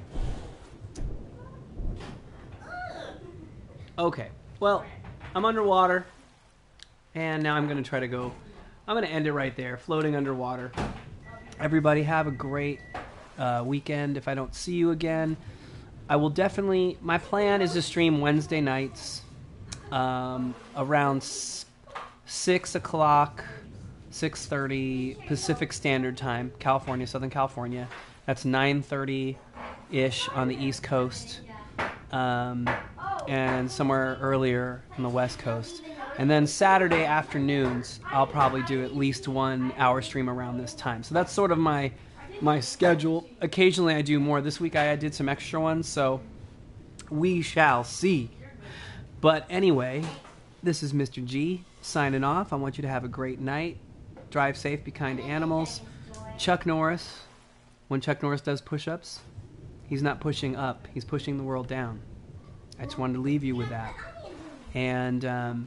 Okay. Well, I'm underwater. And now I'm going to try to go... I'm going to end it right there. Floating underwater. Everybody have a great weekend. If I don't see you again, I will definitely... My plan is to stream Wednesday nights around 6 o'clock... 6:30 Pacific Standard Time, California, Southern California. That's 9:30-ish on the East Coast, and somewhere earlier on the West Coast. And then Saturday afternoons, I'll probably do at least 1 hour stream around this time. So that's sort of my schedule. Occasionally I do more. This week I did some extra ones, so we shall see. But anyway, this is Mr. G signing off. I want you to have a great night. Drive safe, be kind to animals. Chuck Norris, when Chuck Norris does push-ups, he's not pushing up, he's pushing the world down. I just wanted to leave you with that. And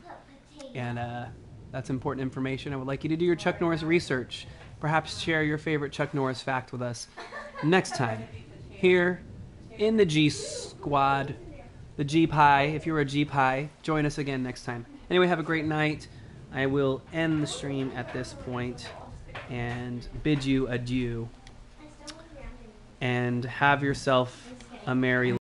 that's important information. I would like you to do your Chuck Norris research. Perhaps share your favorite Chuck Norris fact with us next time. Here in the G Squad, the G Pie. If you're a G Pie, join us again next time. Anyway, have a great night. I will end the stream at this point and bid you adieu. And have yourself a merry